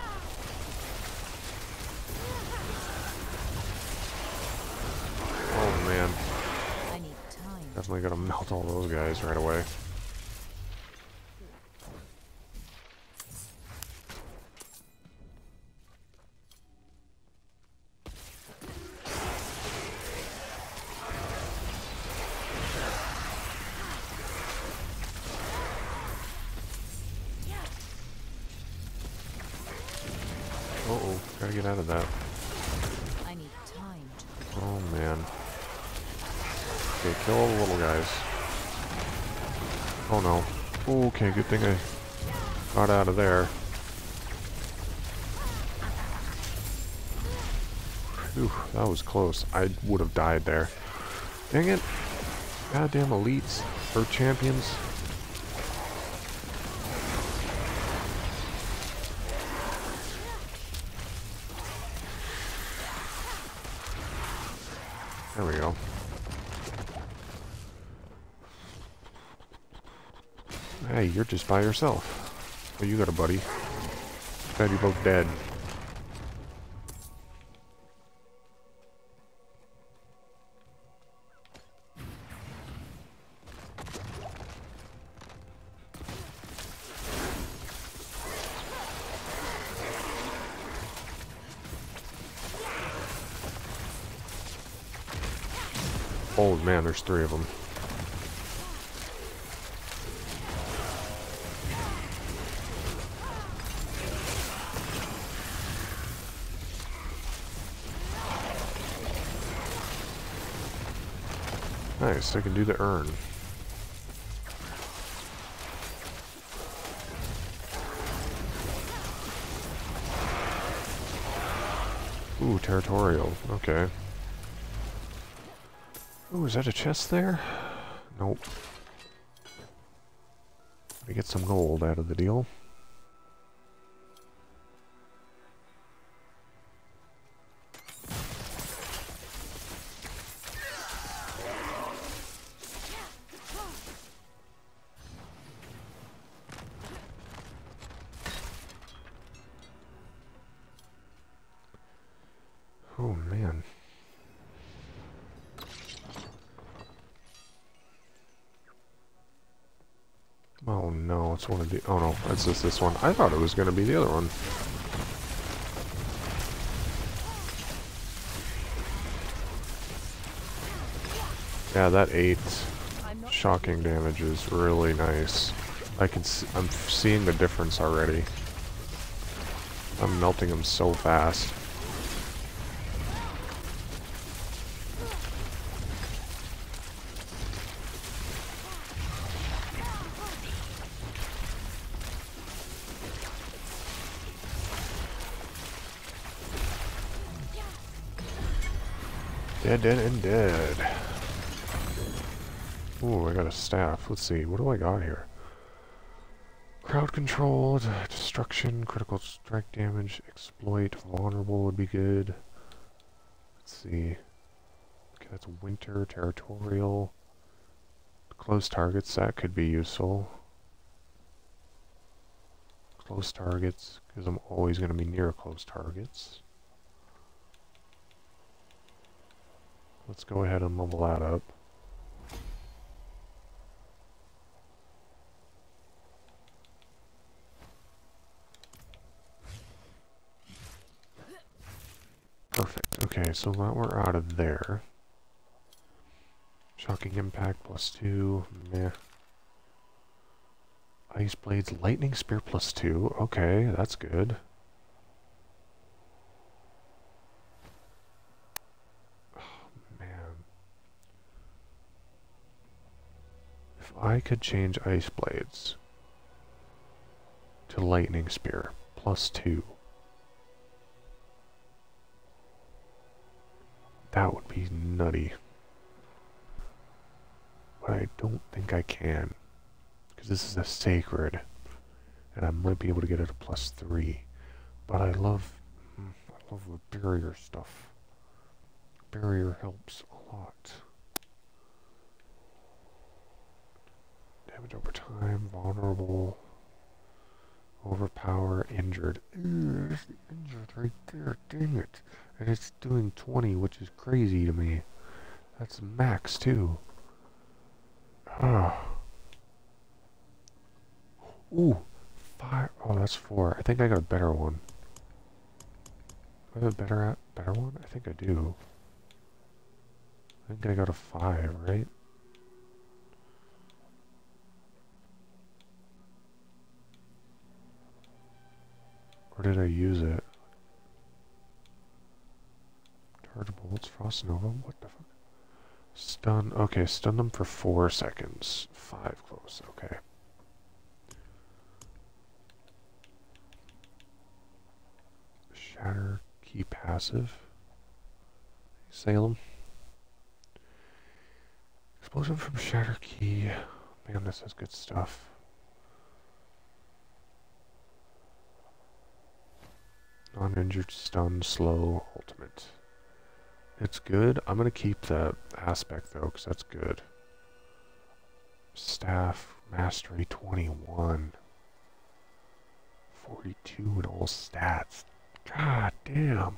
Oh man. I need time. Definitely gonna melt all those guys right away. Uh-oh, gotta get out of that. I need time to Oh man. Okay, kill all the little guys. Oh no. Okay, good thing I got out of there. Whew, that was close. I would have died there. Dang it. Goddamn elites. Or champions. There we go. Hey, you're just by yourself. Oh, you got a buddy. Glad you're both dead. Oh man, there's three of them. Nice, I can do the urn. Ooh, territorial. Okay. Ooh, is that a chest there? Nope. We get some gold out of the deal. Oh man. Oh no, it's one of the... Oh no, it's just this one. I thought it was going to be the other one. Yeah, that eight shocking damage is really nice. I can see, I'm seeing the difference already. I'm melting them so fast. Dead, dead, and dead. Ooh, I got a staff. Let's see, what do I got here? Crowd controlled, destruction, critical strike damage, exploit, vulnerable would be good. Let's see. Okay, that's winter, territorial. Close targets, that could be useful. Close targets, because I'm always going to be near close targets. Let's go ahead and level that up. Perfect. Okay, so now we're out of there. Shocking impact plus two. Meh. Ice blades, lightning spear plus two. Okay, that's good. I could change ice blades to lightning spear plus two. That would be nutty. But I don't think I can, because this is a sacred and I might be able to get it a plus three. But I love I love the barrier stuff. Barrier helps a lot. Damage over time, vulnerable, overpower, injured. Ew, there's the injured right there, dang it. And it's doing twenty, which is crazy to me. That's max too. Ah. Ooh, five. Oh, that's four. I think I got a better one. Do I have a better, at, better one? I think I do. I think I got a five, right? Or did I use it? Charge bolts, frost nova, what the fuck? Stun. Okay, stun them for four seconds. Five close. Okay. Shatter key passive. Salem. Explosion from shatter key. Man, this is good stuff. Non-injured stun, slow, ultimate. It's good. I'm going to keep that aspect though, because that's good. Staff, mastery twenty-one. forty-two in all stats. God damn.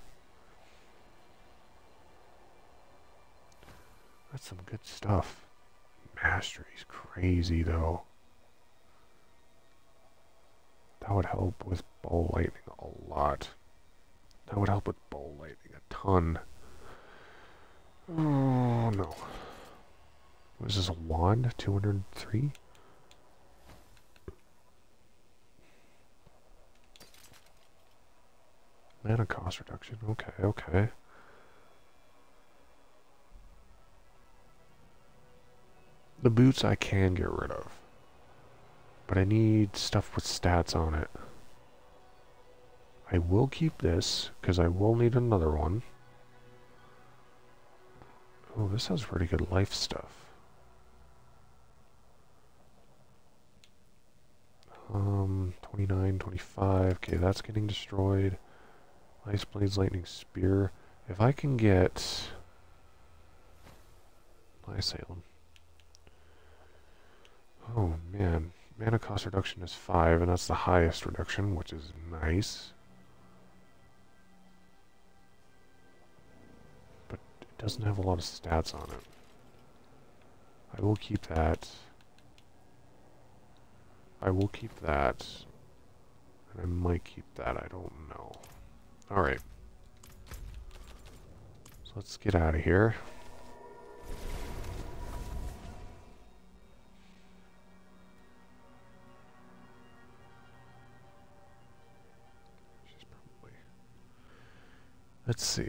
That's some good stuff. Mastery's crazy though. That would help with ball lightning a lot. That would help with ball lightning a ton. Oh no. What is this, a wand? two hundred three? Mana cost reduction. Okay, okay. The boots I can get rid of. But I need stuff with stats on it. I will keep this, because I will need another one. Oh, this has pretty good life stuff. Um, twenty-nine, twenty-five. Okay, that's getting destroyed. Ice Blades, Lightning Spear. If I can get... Lysalem. Oh, man. Mana cost reduction is five, and that's the highest reduction, which is nice. But it doesn't have a lot of stats on it. I will keep that. I will keep that. And I might keep that, I don't know. Alright. So let's get out of here. She's probably... Let's see.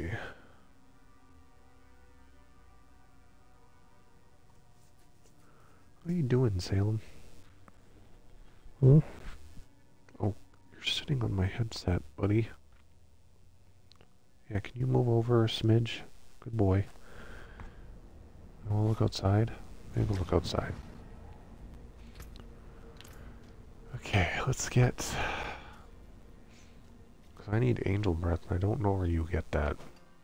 What are you doing, Salem? Hmm? Oh, you're sitting on my headset, buddy. Yeah, can you move over a smidge? Good boy. You wanna look outside? Maybe we'll look outside. Okay, let's get... Because I need Angel Breath, and I don't know where you get that.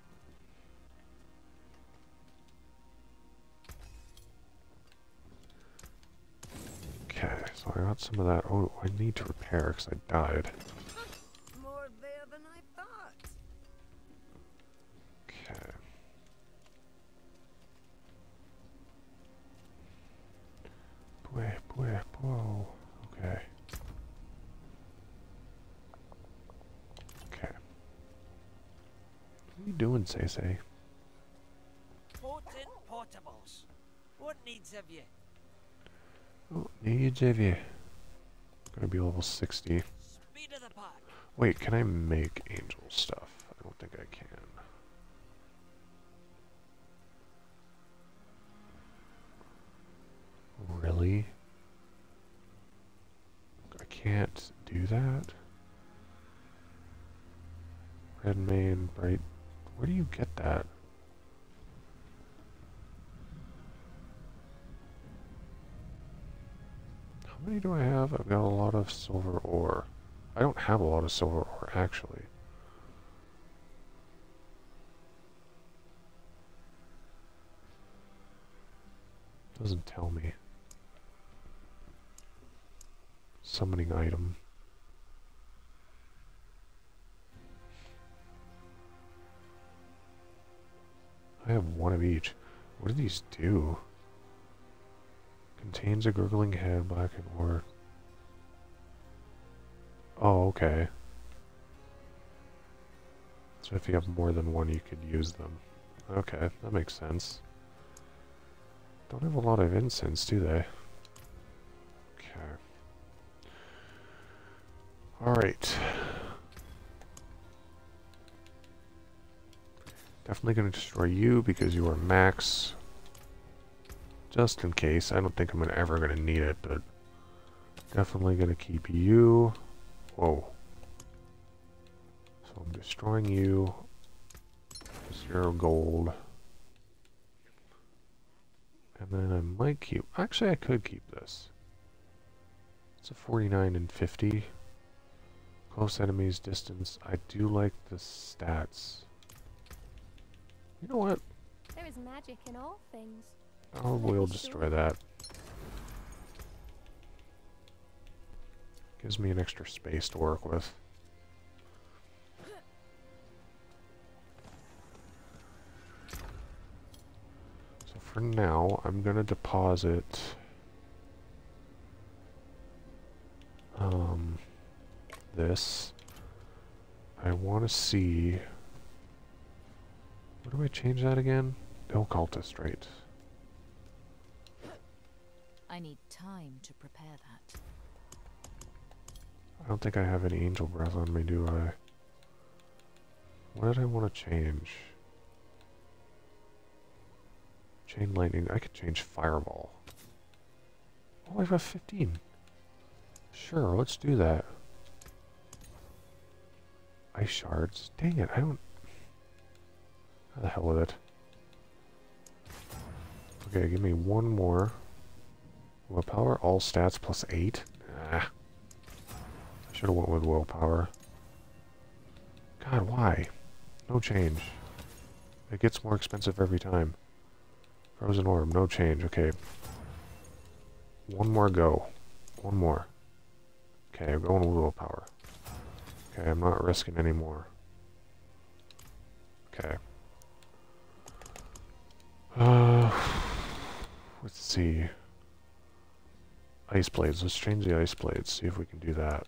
Okay, so I got some of that. Oh, I need to repair because I died. More there than I thought. Okay. Boy, boy, whoa. Okay. Okay. What are you doing, Say Say? Potent portables. What needs have you? Oh, needs of you. Gonna be level sixty. Speed of the part. Wait, can I make angel stuff? I don't think I can. Really? I can't do that? Red mane, bright. Where do you get that? How many do I have? I've got a lot of silver ore. I don't have a lot of silver ore, actually. Doesn't tell me. Summoning item. I have one of each. What do these do? Contains a gurgling head, black and ore. Oh, okay. So if you have more than one, you could use them. Okay, that makes sense. Don't have a lot of incense, do they? Okay. Alright. Definitely going to destroy you because you are max Just in case. I don't think I'm gonna, ever going to need it, but definitely going to keep you. Whoa. So I'm destroying you. Zero gold. And then I might keep... Actually, I could keep this. It's a forty-nine and fifty. Close enemies, distance. I do like the stats. You know what? There is magic in all things. Oh, we'll destroy that. Gives me an extra space to work with. So for now, I'm gonna deposit um, this. I want to see. What do I change that again? Occultist, right? I need time to prepare that. I don't think I have any angel breath on me, do I? What did I want to change? Chain lightning. I could change fireball. Oh, I've got fifteen. Sure, let's do that. Ice shards. Dang it, I don't... How the hell with it? Okay, give me one more. Willpower, all stats plus eight. Ah. I should have went with willpower. God, why? No change. It gets more expensive every time. Frozen orb, no change. Okay. One more go. One more. Okay, I'm going with willpower. Okay, I'm not risking any more. Okay. Uh, let's see. Ice blades. Let's change the ice blades. See if we can do that.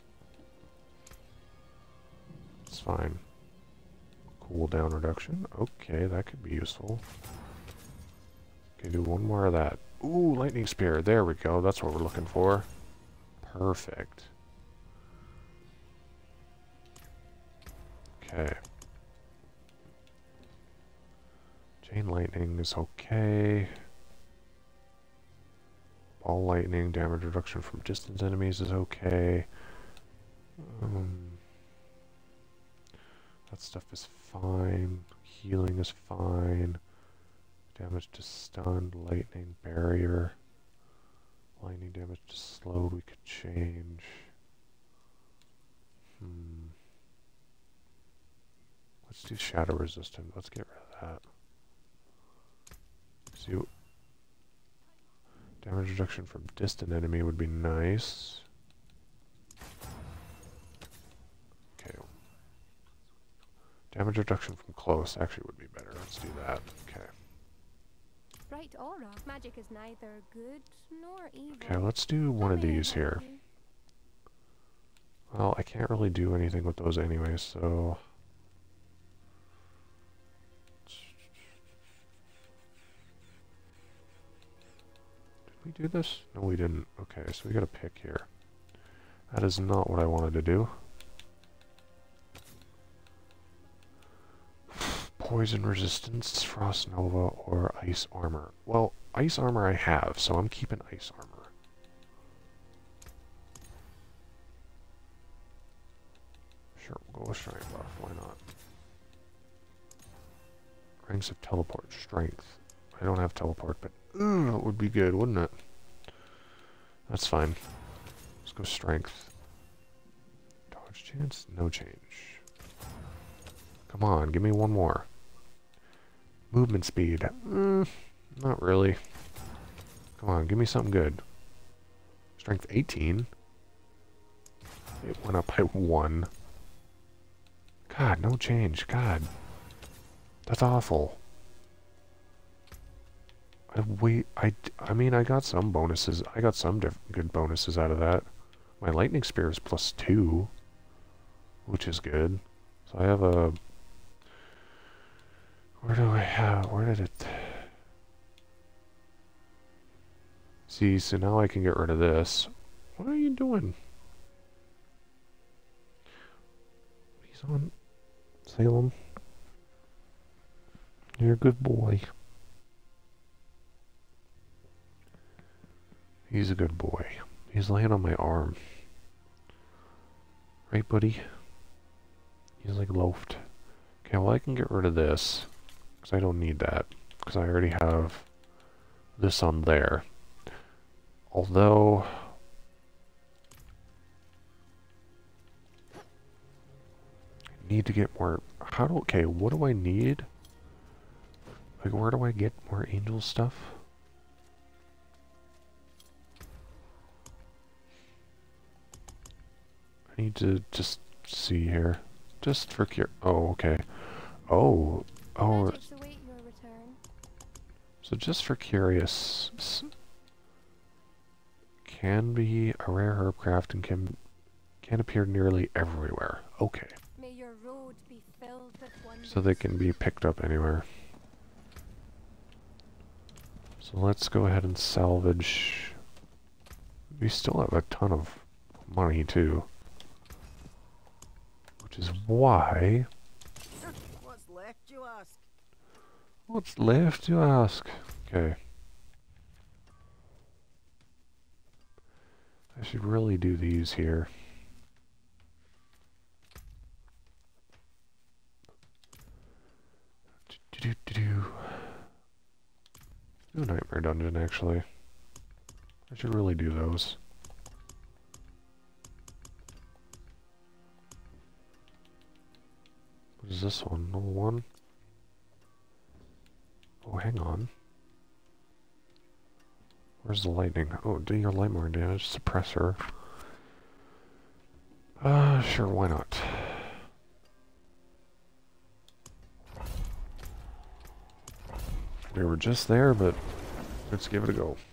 It's fine. Cooldown reduction. Okay, that could be useful. Okay, do one more of that. Ooh, lightning spear. There we go. That's what we're looking for. Perfect. Okay. Chain lightning is okay. Ball lightning, damage reduction from distant enemies is okay. Um, that stuff is fine. Healing is fine. Damage to stunned, lightning, barrier. Lightning damage to slowed, we could change. Hmm. Let's do shadow resistant. Let's get rid of that. See, damage reduction from distant enemy would be nice. Okay. Damage reduction from close actually would be better. Let's do that. Okay. Bright aura. Magic is neither good nor evil. Okay, let's do one of these here. Well, I can't really do anything with those anyway, so... Did we do this? No, we didn't. Okay, so we gotta pick here. That is not what I wanted to do. Poison resistance, frost nova, or ice armor. Well, ice armor I have, so I'm keeping ice armor. Sure, we'll go with shrine buff, why not? Ranks of teleport, strength. I don't have teleport, but ooh, that would be good, wouldn't it? That's fine. Let's go strength. Dodge chance, no change. Come on, give me one more. Movement speed. Mm, not really. Come on, give me something good. Strength eighteen. It went up by one. God, no change. God. That's awful. I wait. I, I mean, I got some bonuses. I got some diff good bonuses out of that. My lightning spear is plus two, which is good. So I have a... Where do I have... Where did it... See, so now I can get rid of this. What are you doing? He's on... Salem. You're a good boy. He's a good boy. He's laying on my arm. Right, buddy? He's like loafed. Okay, well I can get rid of this. Because I don't need that. Because I already have this on there. Although... I need to get more... How do... Okay, what do I need? Like, where do I get more angel stuff? I need to just see here. Just for cur- Oh, okay. Oh. Oh. Magics await your return. So just for curious... Can be a rare herb craft and can, can appear nearly everywhere. Okay. May your road be filled with wonders. So they can be picked up anywhere. So let's go ahead and salvage. We still have a ton of money too. Which is why... What's left, you ask? What's left, you ask? Okay. I should really do these here. Do, do, do, do. Do a Nightmare Dungeon, actually. I should really do those. What is this one? Level one? Oh, hang on. Where's the lightning? Oh, do your light more damage. Suppressor. Uh, sure, why not? We were just there, but let's give it a go.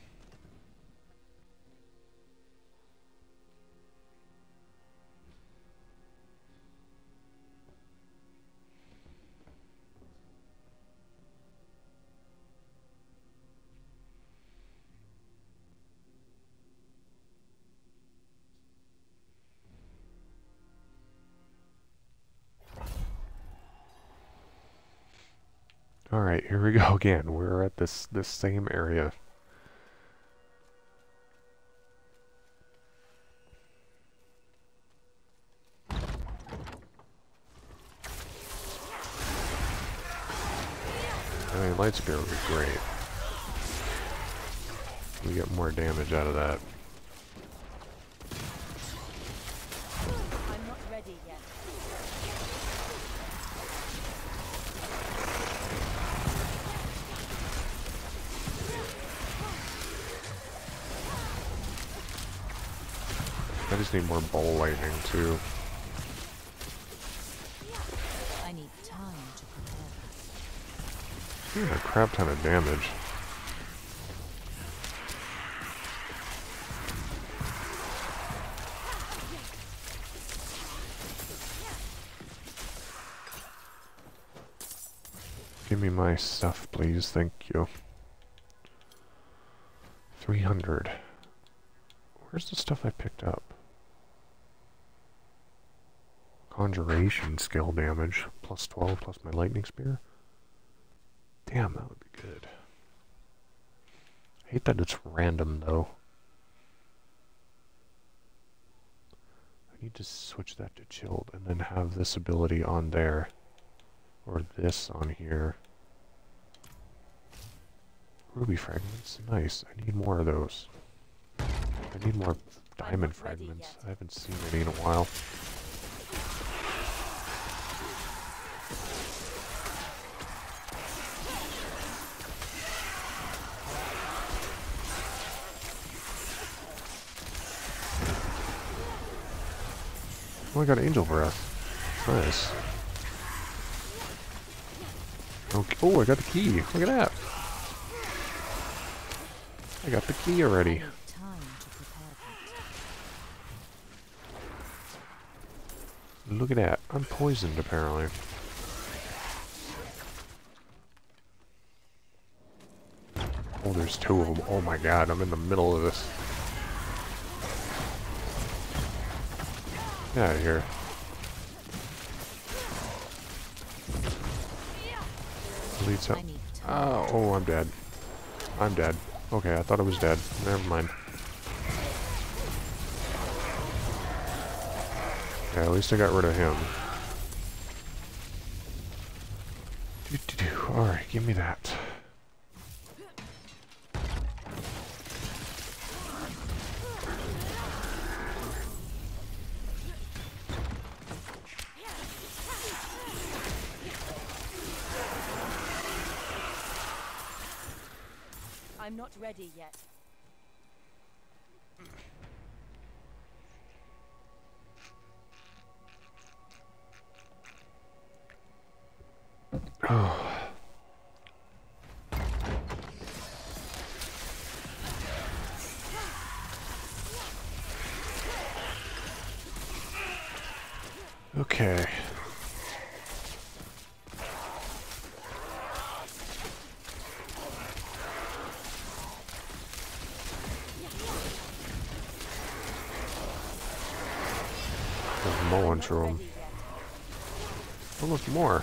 Alright, here we go again. We're at this this same area. I mean, Light Spear would be great. We get more damage out of that. I'm not ready yet. I just need more ball lightning too. I need time to prepare. Yeah, a crap ton of damage. Give me my stuff, please. Thank you. three hundred. Where's the stuff I picked up? Conjuration skill damage. Plus twelve, plus my lightning spear. Damn, that would be good. I hate that it's random, though. I need to switch that to chilled and then have this ability on there. Or this on here. Ruby fragments. Nice. I need more of those. I need more diamond fragments. I haven't seen any in a while. Oh, I got Angel Breath. Nice. Okay. Oh, I got the key. Look at that. I got the key already. Time to prepare that. Look at that. I'm poisoned, apparently. Oh, there's two of them. Oh my god, I'm in the middle of this. Get out of here. Leads up. I need time. Oh, oh, I'm dead. I'm dead. Okay, I thought I was dead. Never mind. Yeah, at least I got rid of him. Do, do, do. Alright, give me that. I'm not ready yet. Oh. Okay. There's more into him. Almost more.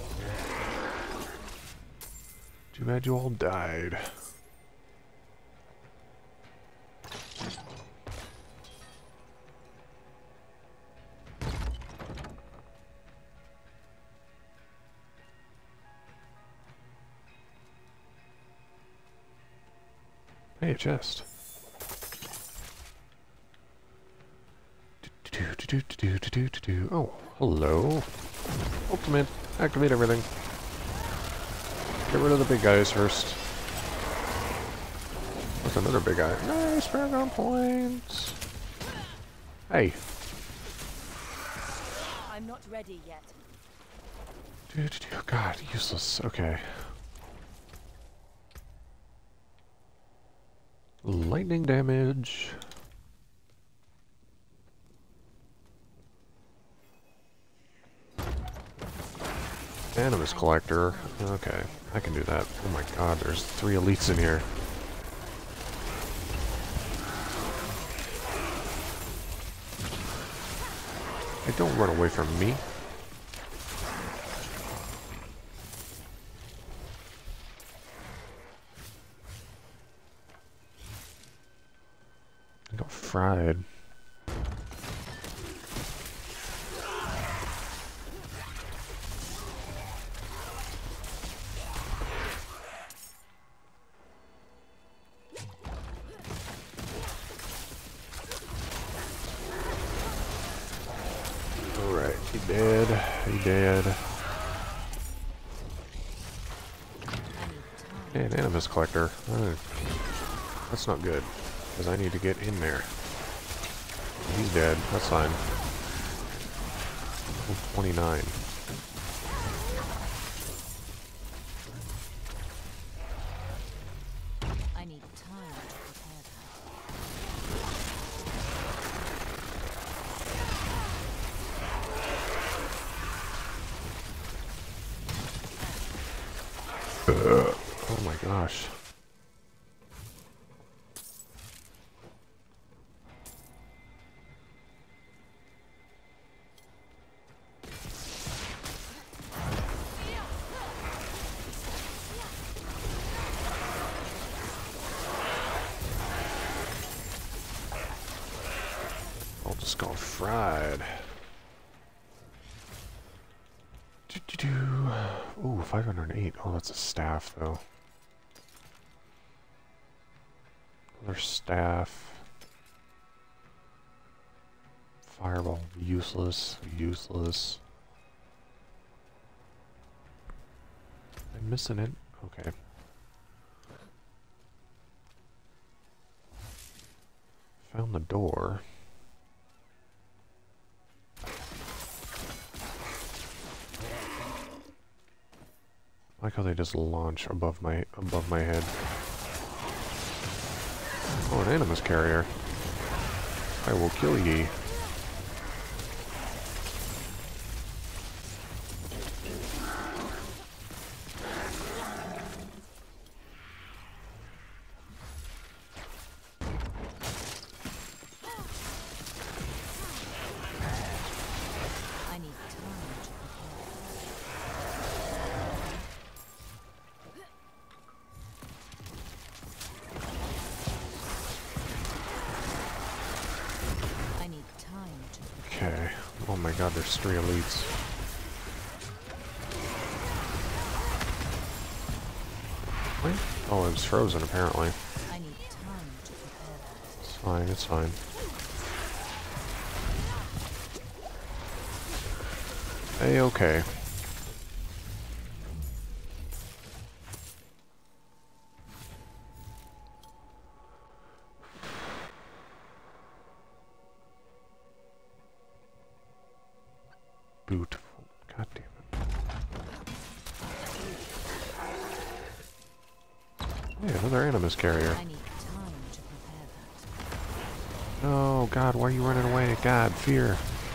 Too bad you all died. Hey, a chest. Oh, hello. Ultimate. Activate everything. Get rid of the big guys first. That's another big guy. Nice, Paragon points. Hey. I'm not ready yet. God, useless. Okay. Lightning damage. Animus collector. Okay, I can do that. Oh my god, there's three elites in here. Hey, don't run away from me. I got fried. Alright, he dead. He dead. Hey, an Animus collector. Oh, that's not good. Because I need to get in there. He's dead. That's fine. twenty-nine. I need time to prepare Uh, oh my gosh. I'll just go fried. Do, do, do. Ooh, five hundred eight. Oh, that's a staff, though. Another staff. Fireball. Useless. Useless. I'm missing it. Okay. Found the door. I like how they just launch above my above my head. Oh, an Animus carrier. I will kill ye. I need time to prepare. I need time to Okay. Oh my god, there's three elites. What? Oh, it was frozen apparently. I need time to prepare that. It's fine, it's fine. Hey, okay. Beautiful. God damn it. Yeah, another Animus carrier. I need time to prepare that. Oh, God, why are you running away? God, fear.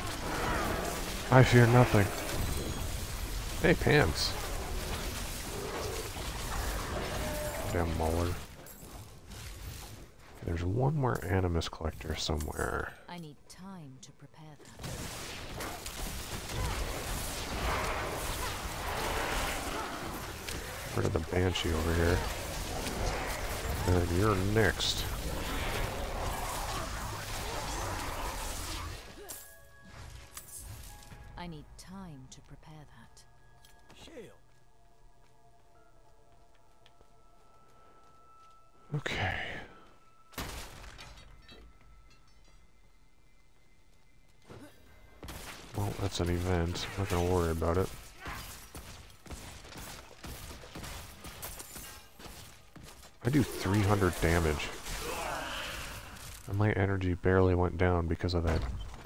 I fear nothing. Hey, pants. Damn Mauler. Okay, there's one more Animus collector somewhere. I need time to prepare that. Rid of the Banshee over here. And you're next. I need time to prepare that. Shield. Okay. Well, that's an event. I'm not gonna worry about it. I do three hundred damage. And my energy barely went down because of that.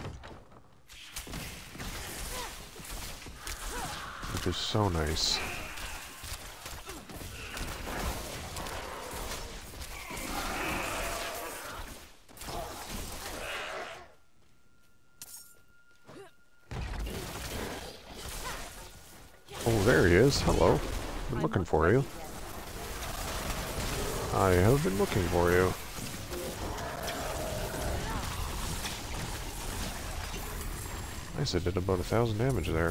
Which is so nice. Oh, there he is. Hello. Been looking for you. I have been looking for you. Nice, I did about a thousand damage there.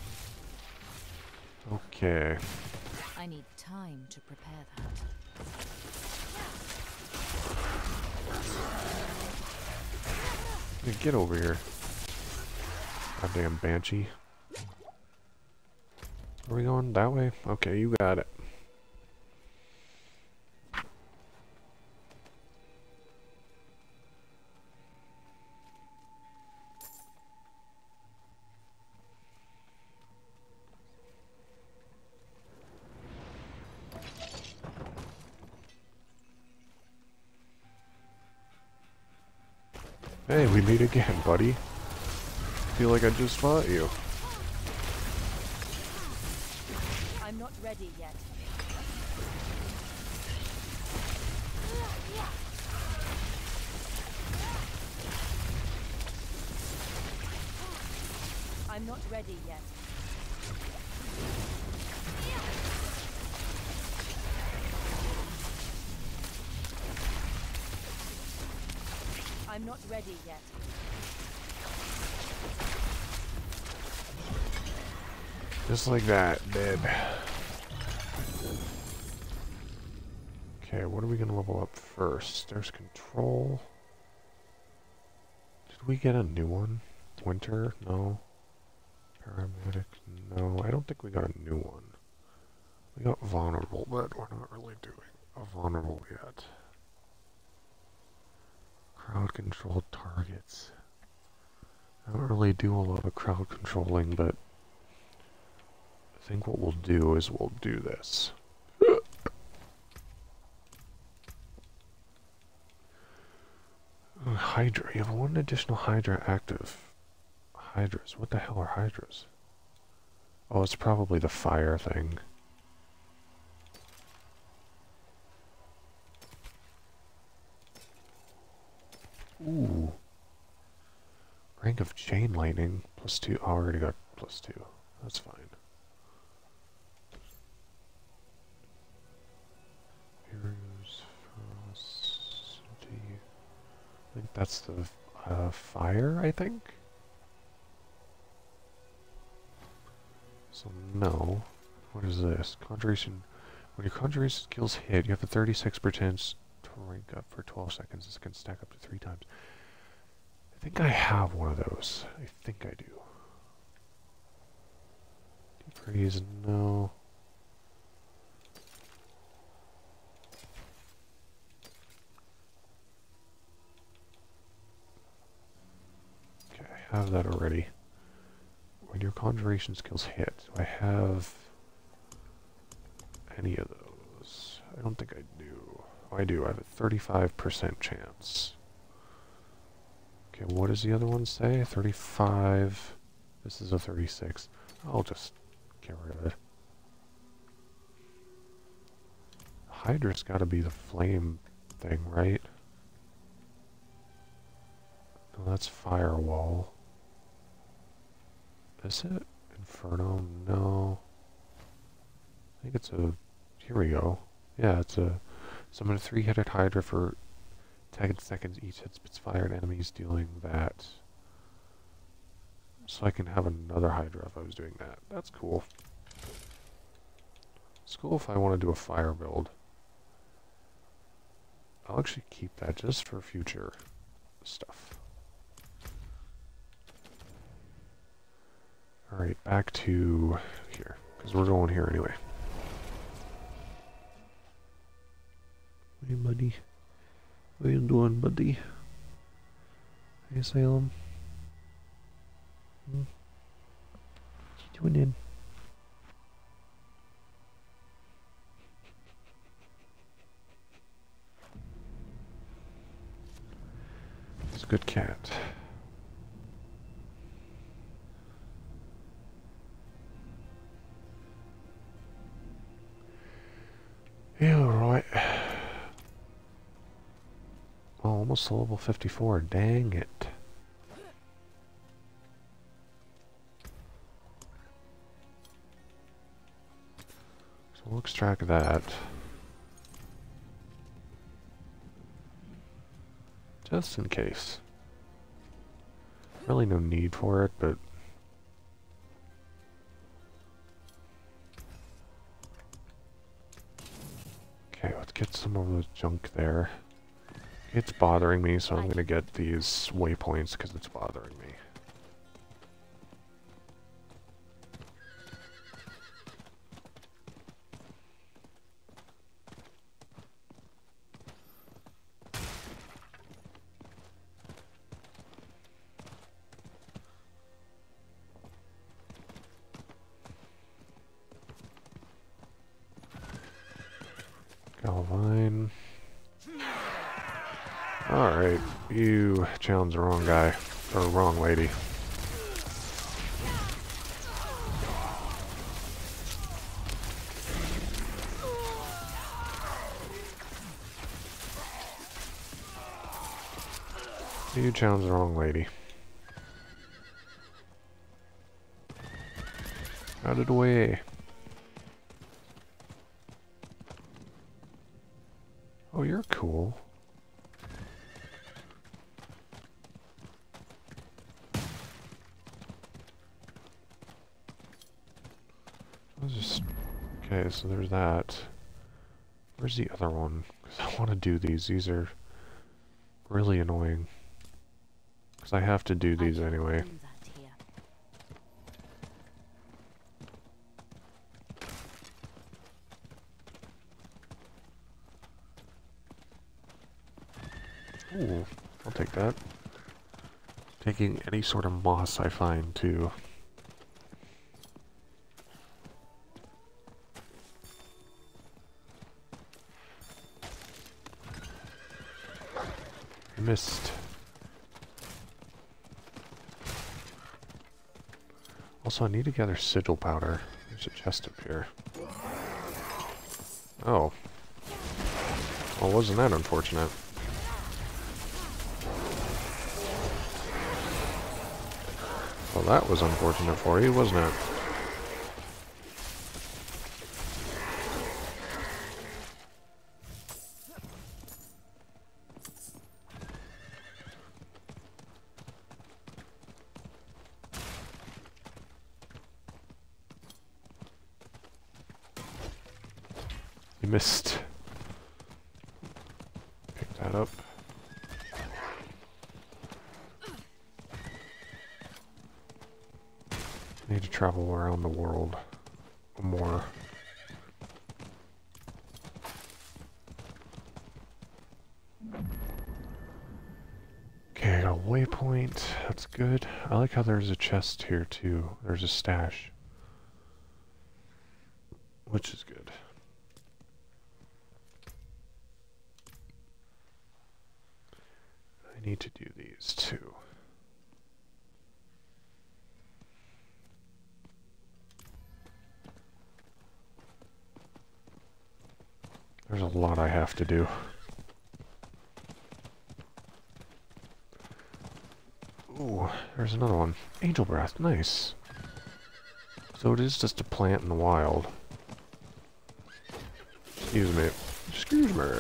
Okay. I need time to prepare that. Yeah, get over here. Goddamn Banshee. Are we going that way? Okay, you got it. Hey, we meet again, buddy. Feel like I just fought you. I'm not ready yet. I'm not ready yet. I'm not ready yet. Just like that, dead. Okay, what are we gonna level up first? There's control. Did we get a new one? Winter? No. Paramedic? No, I don't think we got a new one. We got vulnerable, but we're not really doing a vulnerable yet. Crowd controlled targets. I don't really do a lot of crowd controlling, but I think what we'll do is we'll do this. Hydra. You have one additional Hydra active. Hydras. What the hell are Hydras? Oh, it's probably the fire thing. Ooh. Rank of Chain Lightning. Plus two. Oh, I already got plus two. That's fine. Heroes Ferocity. I think that's the uh, fire, I think? So, no. What is this? Conjuration. When your conjuration skills hit, you have a thirty-six percent to rank up for twelve seconds. This can stack up to three times. I think I have one of those. I think I do. Trees, no. Okay, I have that already. When your conjuration skills hit, do I have any of those? I don't think I do. Oh, I do. I have a thirty-five percent chance. Okay, what does the other one say? thirty-five. This is a thirty-six. I'll just get rid of it. Hydra's got to be the flame thing, right? No, that's firewall. Is it? Inferno? No. I think it's a... Here we go. Yeah, it's a... Summon a three-headed Hydra for ten seconds each hit spits fire at enemies, dealing that. So I can have another Hydra if I was doing that. That's cool. It's cool if I want to do a fire build. I'll actually keep that just for future stuff. Alright, back to here, because we're going here anyway. Hey, buddy. What you doing, buddy? Hey, Salem. Hmm? What you doing in? It's a good cat. Yeah, alright. Oh, almost to level fifty-four. Dang it. So we'll extract that. Just in case. Really no need for it, but... Okay, let's get some of the junk there. It's bothering me, so I'm gonna get these waypoints because it's bothering me. Galvine. Alright, you challenged the wrong guy, or wrong lady. You challenged the wrong lady. Out of the way. Oh, you're cool. I'll just... Okay, so there's that. Where's the other one? Because I want to do these. These are really annoying. Because I have to do these anyway. Ooh, I'll take that. Taking any sort of moss I find too. Missed. Also, I need to gather sigil powder. There's a chest up here. Oh. Well, wasn't that unfortunate? Well, that was unfortunate for you, wasn't it? You missed. Pick that up. Need to travel around the world. some more. Okay, I got a waypoint. That's good. I like how there's a chest here too. There's a stash. Which is good. I need to do these too. There's a lot I have to do. Ooh, there's another one. Angel Breath, nice. So it is just a plant in the wild. Excuse me. Excuse me.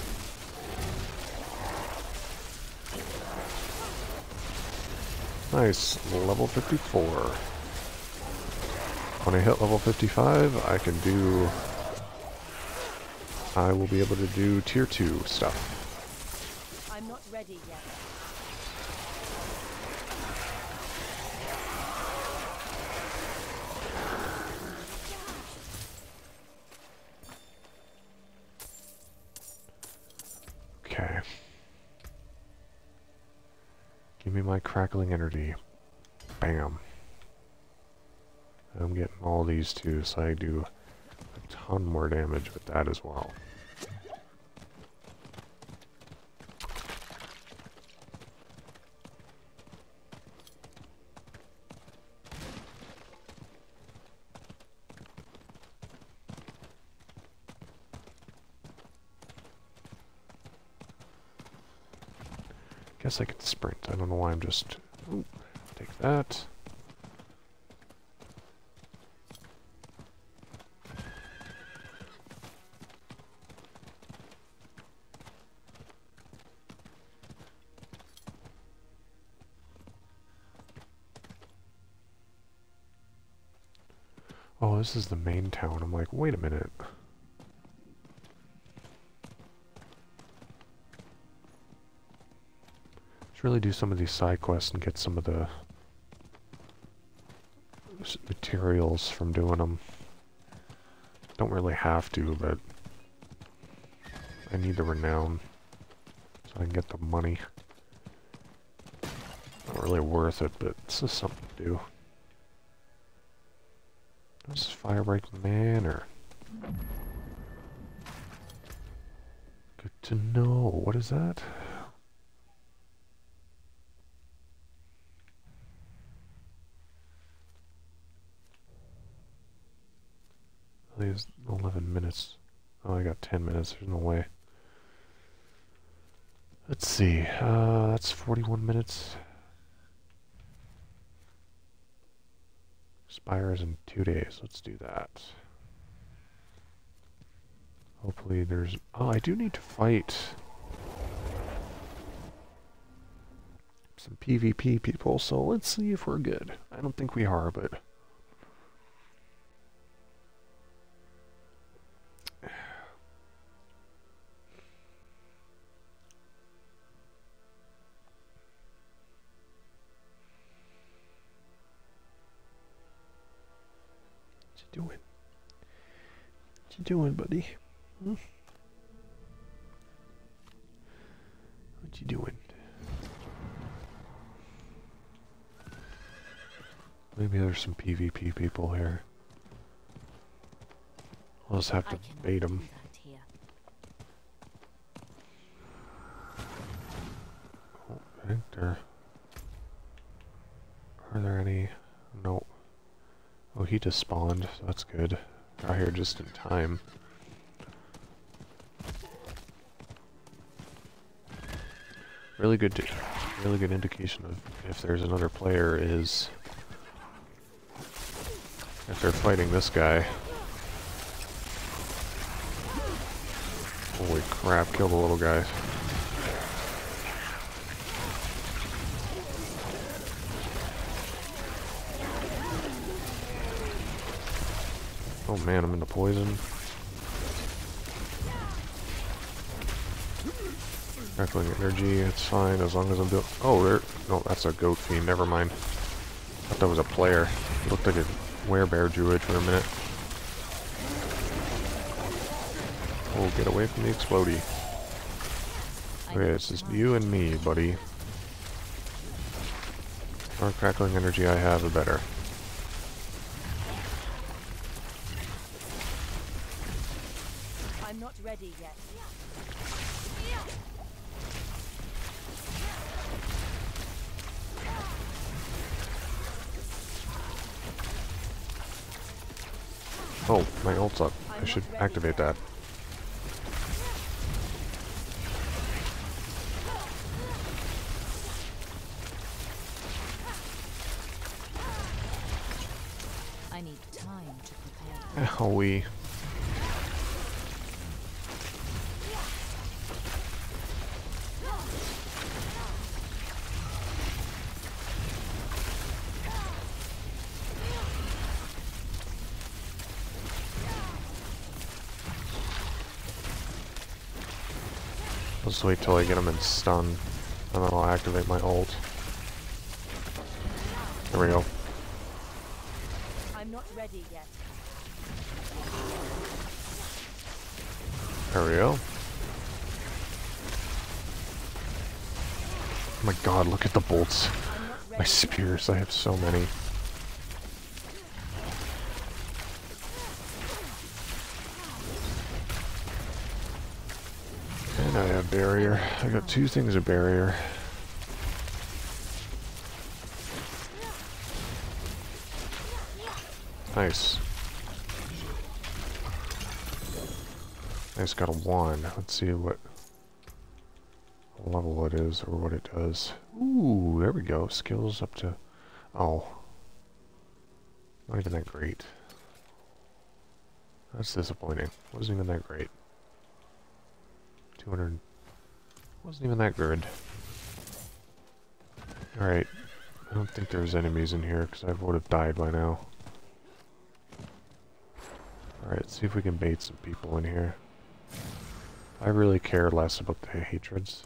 Nice, level fifty-four. When I hit level fifty-five, I can do... I will be able to do tier two stuff. I'm not ready yet. Okay. Give me my crackling energy. Bam. I'm getting all these too, so I do a ton more damage with that as well. Guess I can sprint. I don't know why I'm just... Ooh, take that. Oh, this is the main town. I'm like, wait a minute. Really do some of these side quests and get some of the materials from doing them. Don't really have to, but I need the renown so I can get the money. Not really worth it, but it's just something to do. This is Firebreak Manor. Good to know. What is that? There's eleven minutes. Oh, I got ten minutes. There's no way. Let's see. Uh, that's forty-one minutes. Expires in two days. Let's do that. Hopefully there's... Oh, I do need to fight some PvP people, so let's see if we're good. I don't think we are, but... Doing? What you doing, buddy? Hmm? What you doing? Maybe there's some PvP people here. I'll just have to bait them. Oh, I think there... Are there any? No. Oh, he just spawned, so that's good. Got here just in time. Really good, really good indication of if there's another player is if they're fighting this guy. Holy crap! Kill the little guy. Oh man, I'm in the poison. Crackling energy, it's fine as long as I'm doing... Oh, there... No, that's a goat fiend, never mind. I thought that was a player. It looked like a werebear druid for a minute. Oh, get away from the explodey. Okay, it's just you and me, buddy. The more crackling energy I have, the better. I'm not ready yet. Oh, my ult's up. I should activate that. I need time to prepare. Oh, we. I'll just wait till I get him in stun, and then I'll activate my ult. There we go. I'm not ready yet. There we go. Oh my god, look at the bolts. I'm not ready. My spears, I have so many. And I have barrier. I got two things of barrier. Nice. Nice, got a one. Let's see what level it is or what it does. Ooh, there we go. Skills up to... Oh. Not even that great. That's disappointing. Wasn't even that great. two hundred... Wasn't even that good. Alright. I don't think there's enemies in here because I would have died by now. Alright, let's see if we can bait some people in here. I really care less about the hatreds.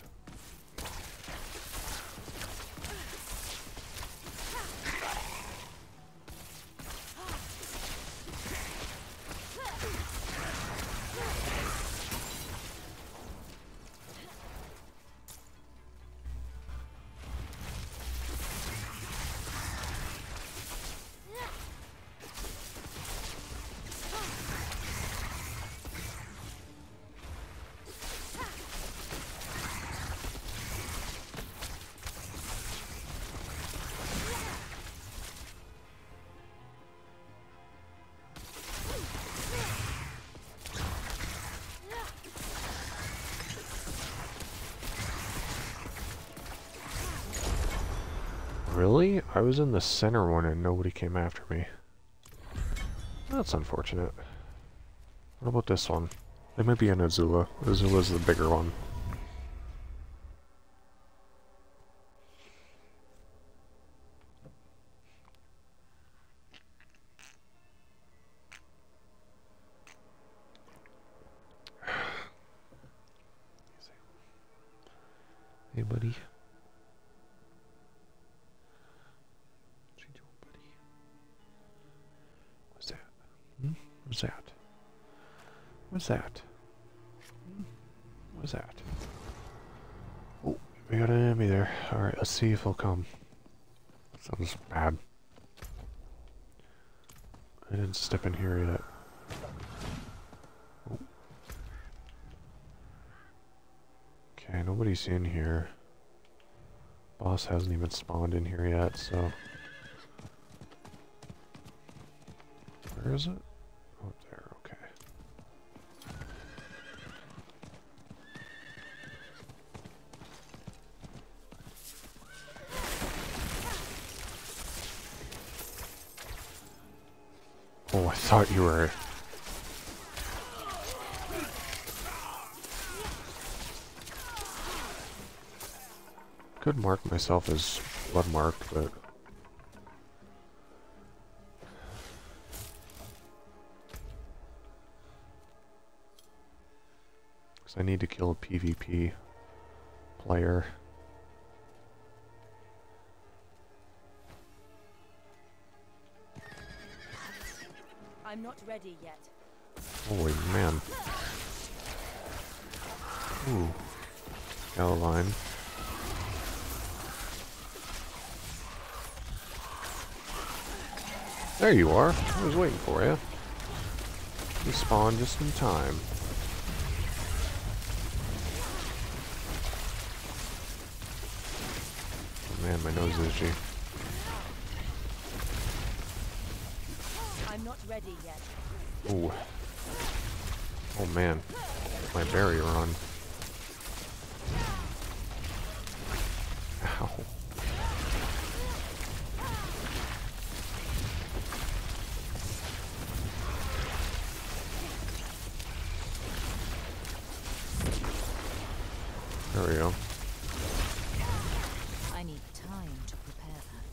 Really? I was in the center one and nobody came after me. That's unfortunate. What about this one? It might be an Azula. Azula's the bigger one. Hey, buddy. What's that? What's that? What's that? Oh, we got an enemy there. Alright, let's see if he'll come. Sounds bad. I didn't step in here yet. Oh. Okay, nobody's in here. Boss hasn't even spawned in here yet, so... Where is it? Oh, there, okay. Oh, I thought you were... Could mark myself as blood marked, but... I need to kill a PvP player. I'm not ready yet. Holy man. Ooh. Galaline. There you are. I was waiting for you. You spawned just in time. Oh man, my nose is itchy. I'm not ready yet. Ooh. Oh man. My barrier on. Ow. There we go. I need time to prepare that.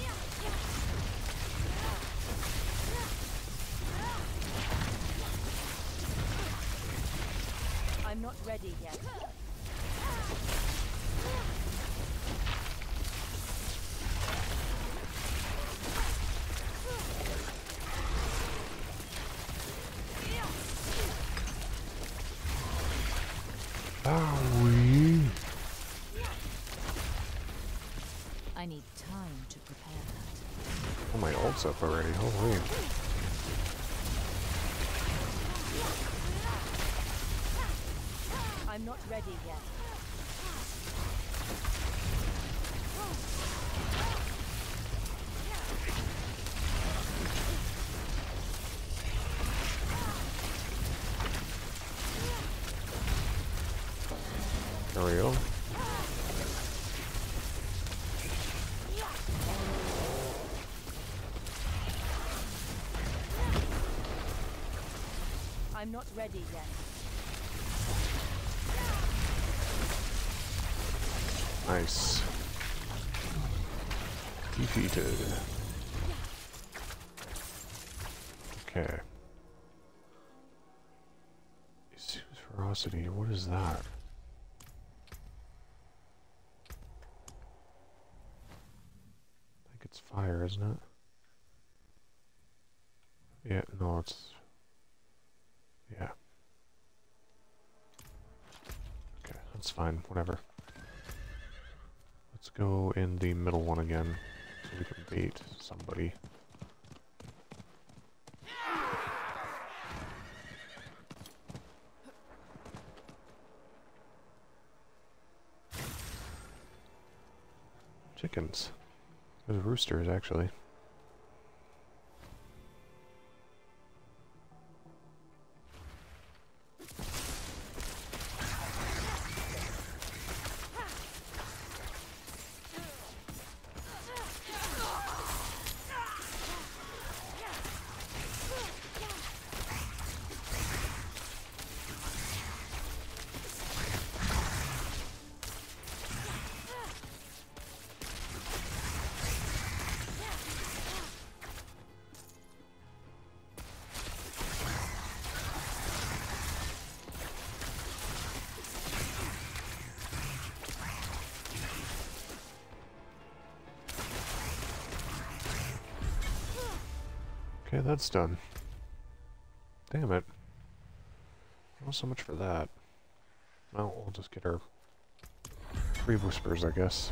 I'm not ready yet. Owie. I need time to prepare that. Oh, my ult's up already. Holy. I'm not ready yet. There we go. I'm not ready yet. Nice. Defeated. Okay. Isu's ferocity, what is that? I think it's fire, isn't it? Yeah, no, it's... Yeah. Okay, that's fine, whatever. Let's go in the middle one again, so we can bait somebody. Chickens. There's roosters, actually. Okay, that's done. Damn it. Well, so much for that. Well, we'll just get our three whispers, I guess.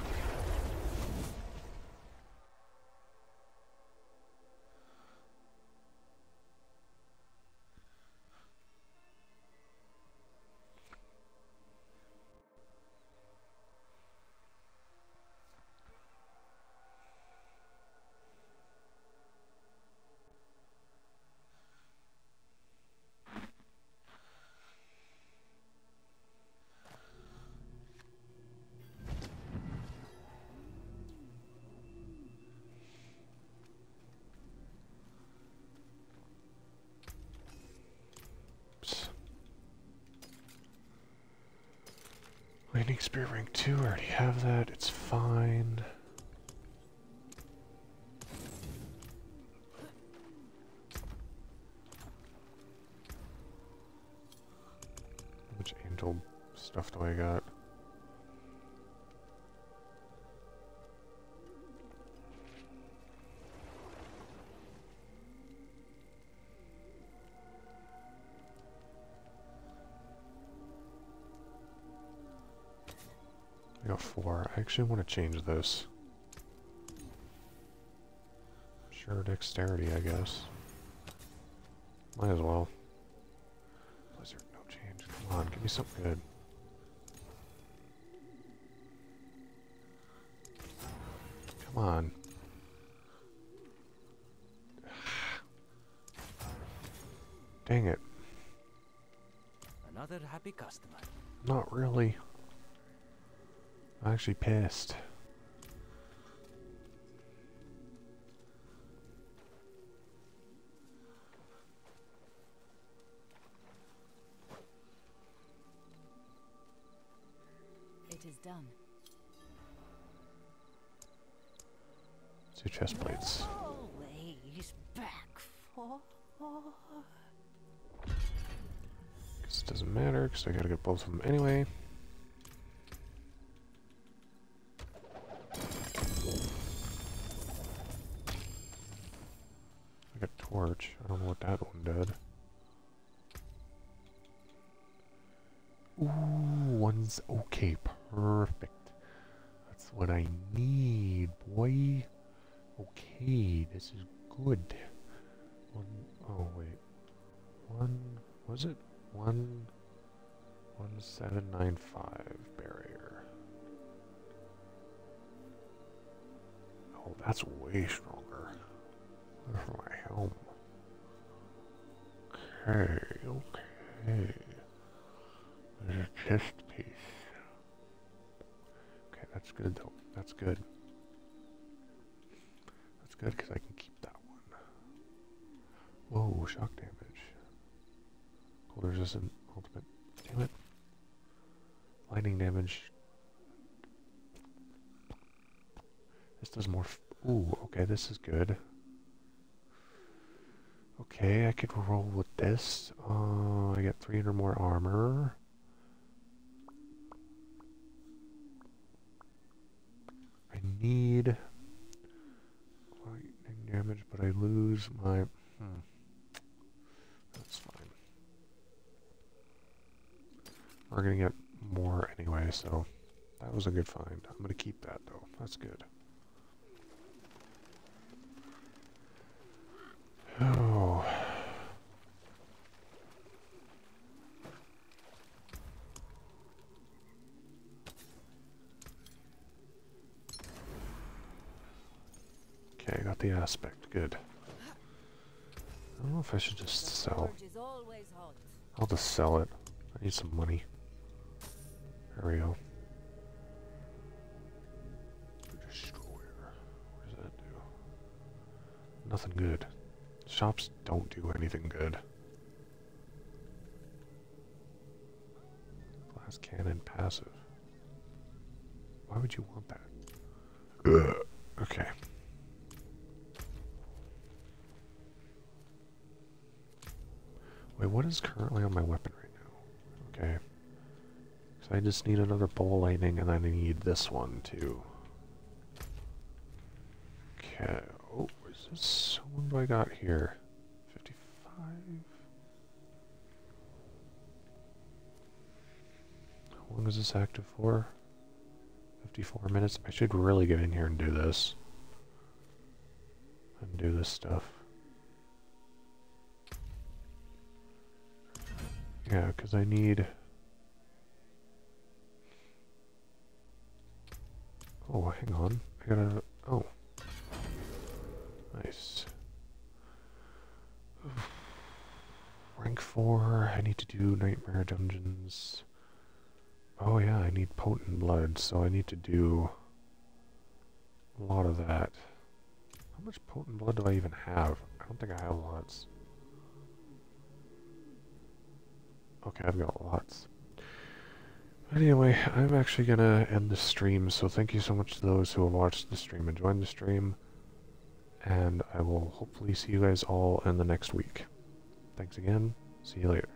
Lightning Spear rank two, I already have that, it's fine. How much angel stuff do I got? got four. I actually want to change this. Sure, dexterity, I guess. Might as well. Blizzard, no change. Come on, give me something good. Come on. Dang it. Another happy customer. Not really. I'm actually pissed. It is done. Two chest plates. Always back for. Guess it doesn't matter because I gotta get both of them anyway. I got torch. I don't know what that one did. Ooh, one's okay, perfect. That's what I need, boy. Okay, this is good. One, oh wait. One, was it? One, one seven nine five barrier. Oh, that's way stronger. For my helm. Okay, okay. There's a chest piece. Okay, that's good though. That's good. That's good because I can keep that one. Whoa, shock damage. Cold resistant ultimate. Damn it. Lightning damage. This does more. F Ooh, okay, this is good. Okay, I could roll with this. Uh, I get three hundred more armor. I need lightning damage, but I lose my. Hmm. That's fine. We're gonna get more anyway, so that was a good find. I'm gonna keep that though. That's good. Oh. Okay, I got the aspect. Good. I don't know if I should just The sell. forge is always hot. I'll just sell it. I need some money. There we go. Destroyer. What does that do? Nothing good. Shops don't do anything good. Glass cannon passive. Why would you want that? Ugh. Okay. Wait, what is currently on my weapon right now? Okay. So I just need another bolt lightning and then I need this one too. Okay. Oh, is this, what do I got here? fifty-five? How long is this active for? fifty-four minutes? I should really get in here and do this. And do this stuff. Yeah, because I need... Oh, hang on. I gotta... Oh. Nice. Rank four. I need to do Nightmare Dungeons. Oh yeah, I need Potent Blood, so I need to do a lot of that. How much Potent Blood do I even have? I don't think I have lots. Okay, I've got lots. Anyway, I'm actually gonna end the stream, so thank you so much to those who have watched the stream and joined the stream. And I will hopefully see you guys all in the next week. Thanks again. See you later.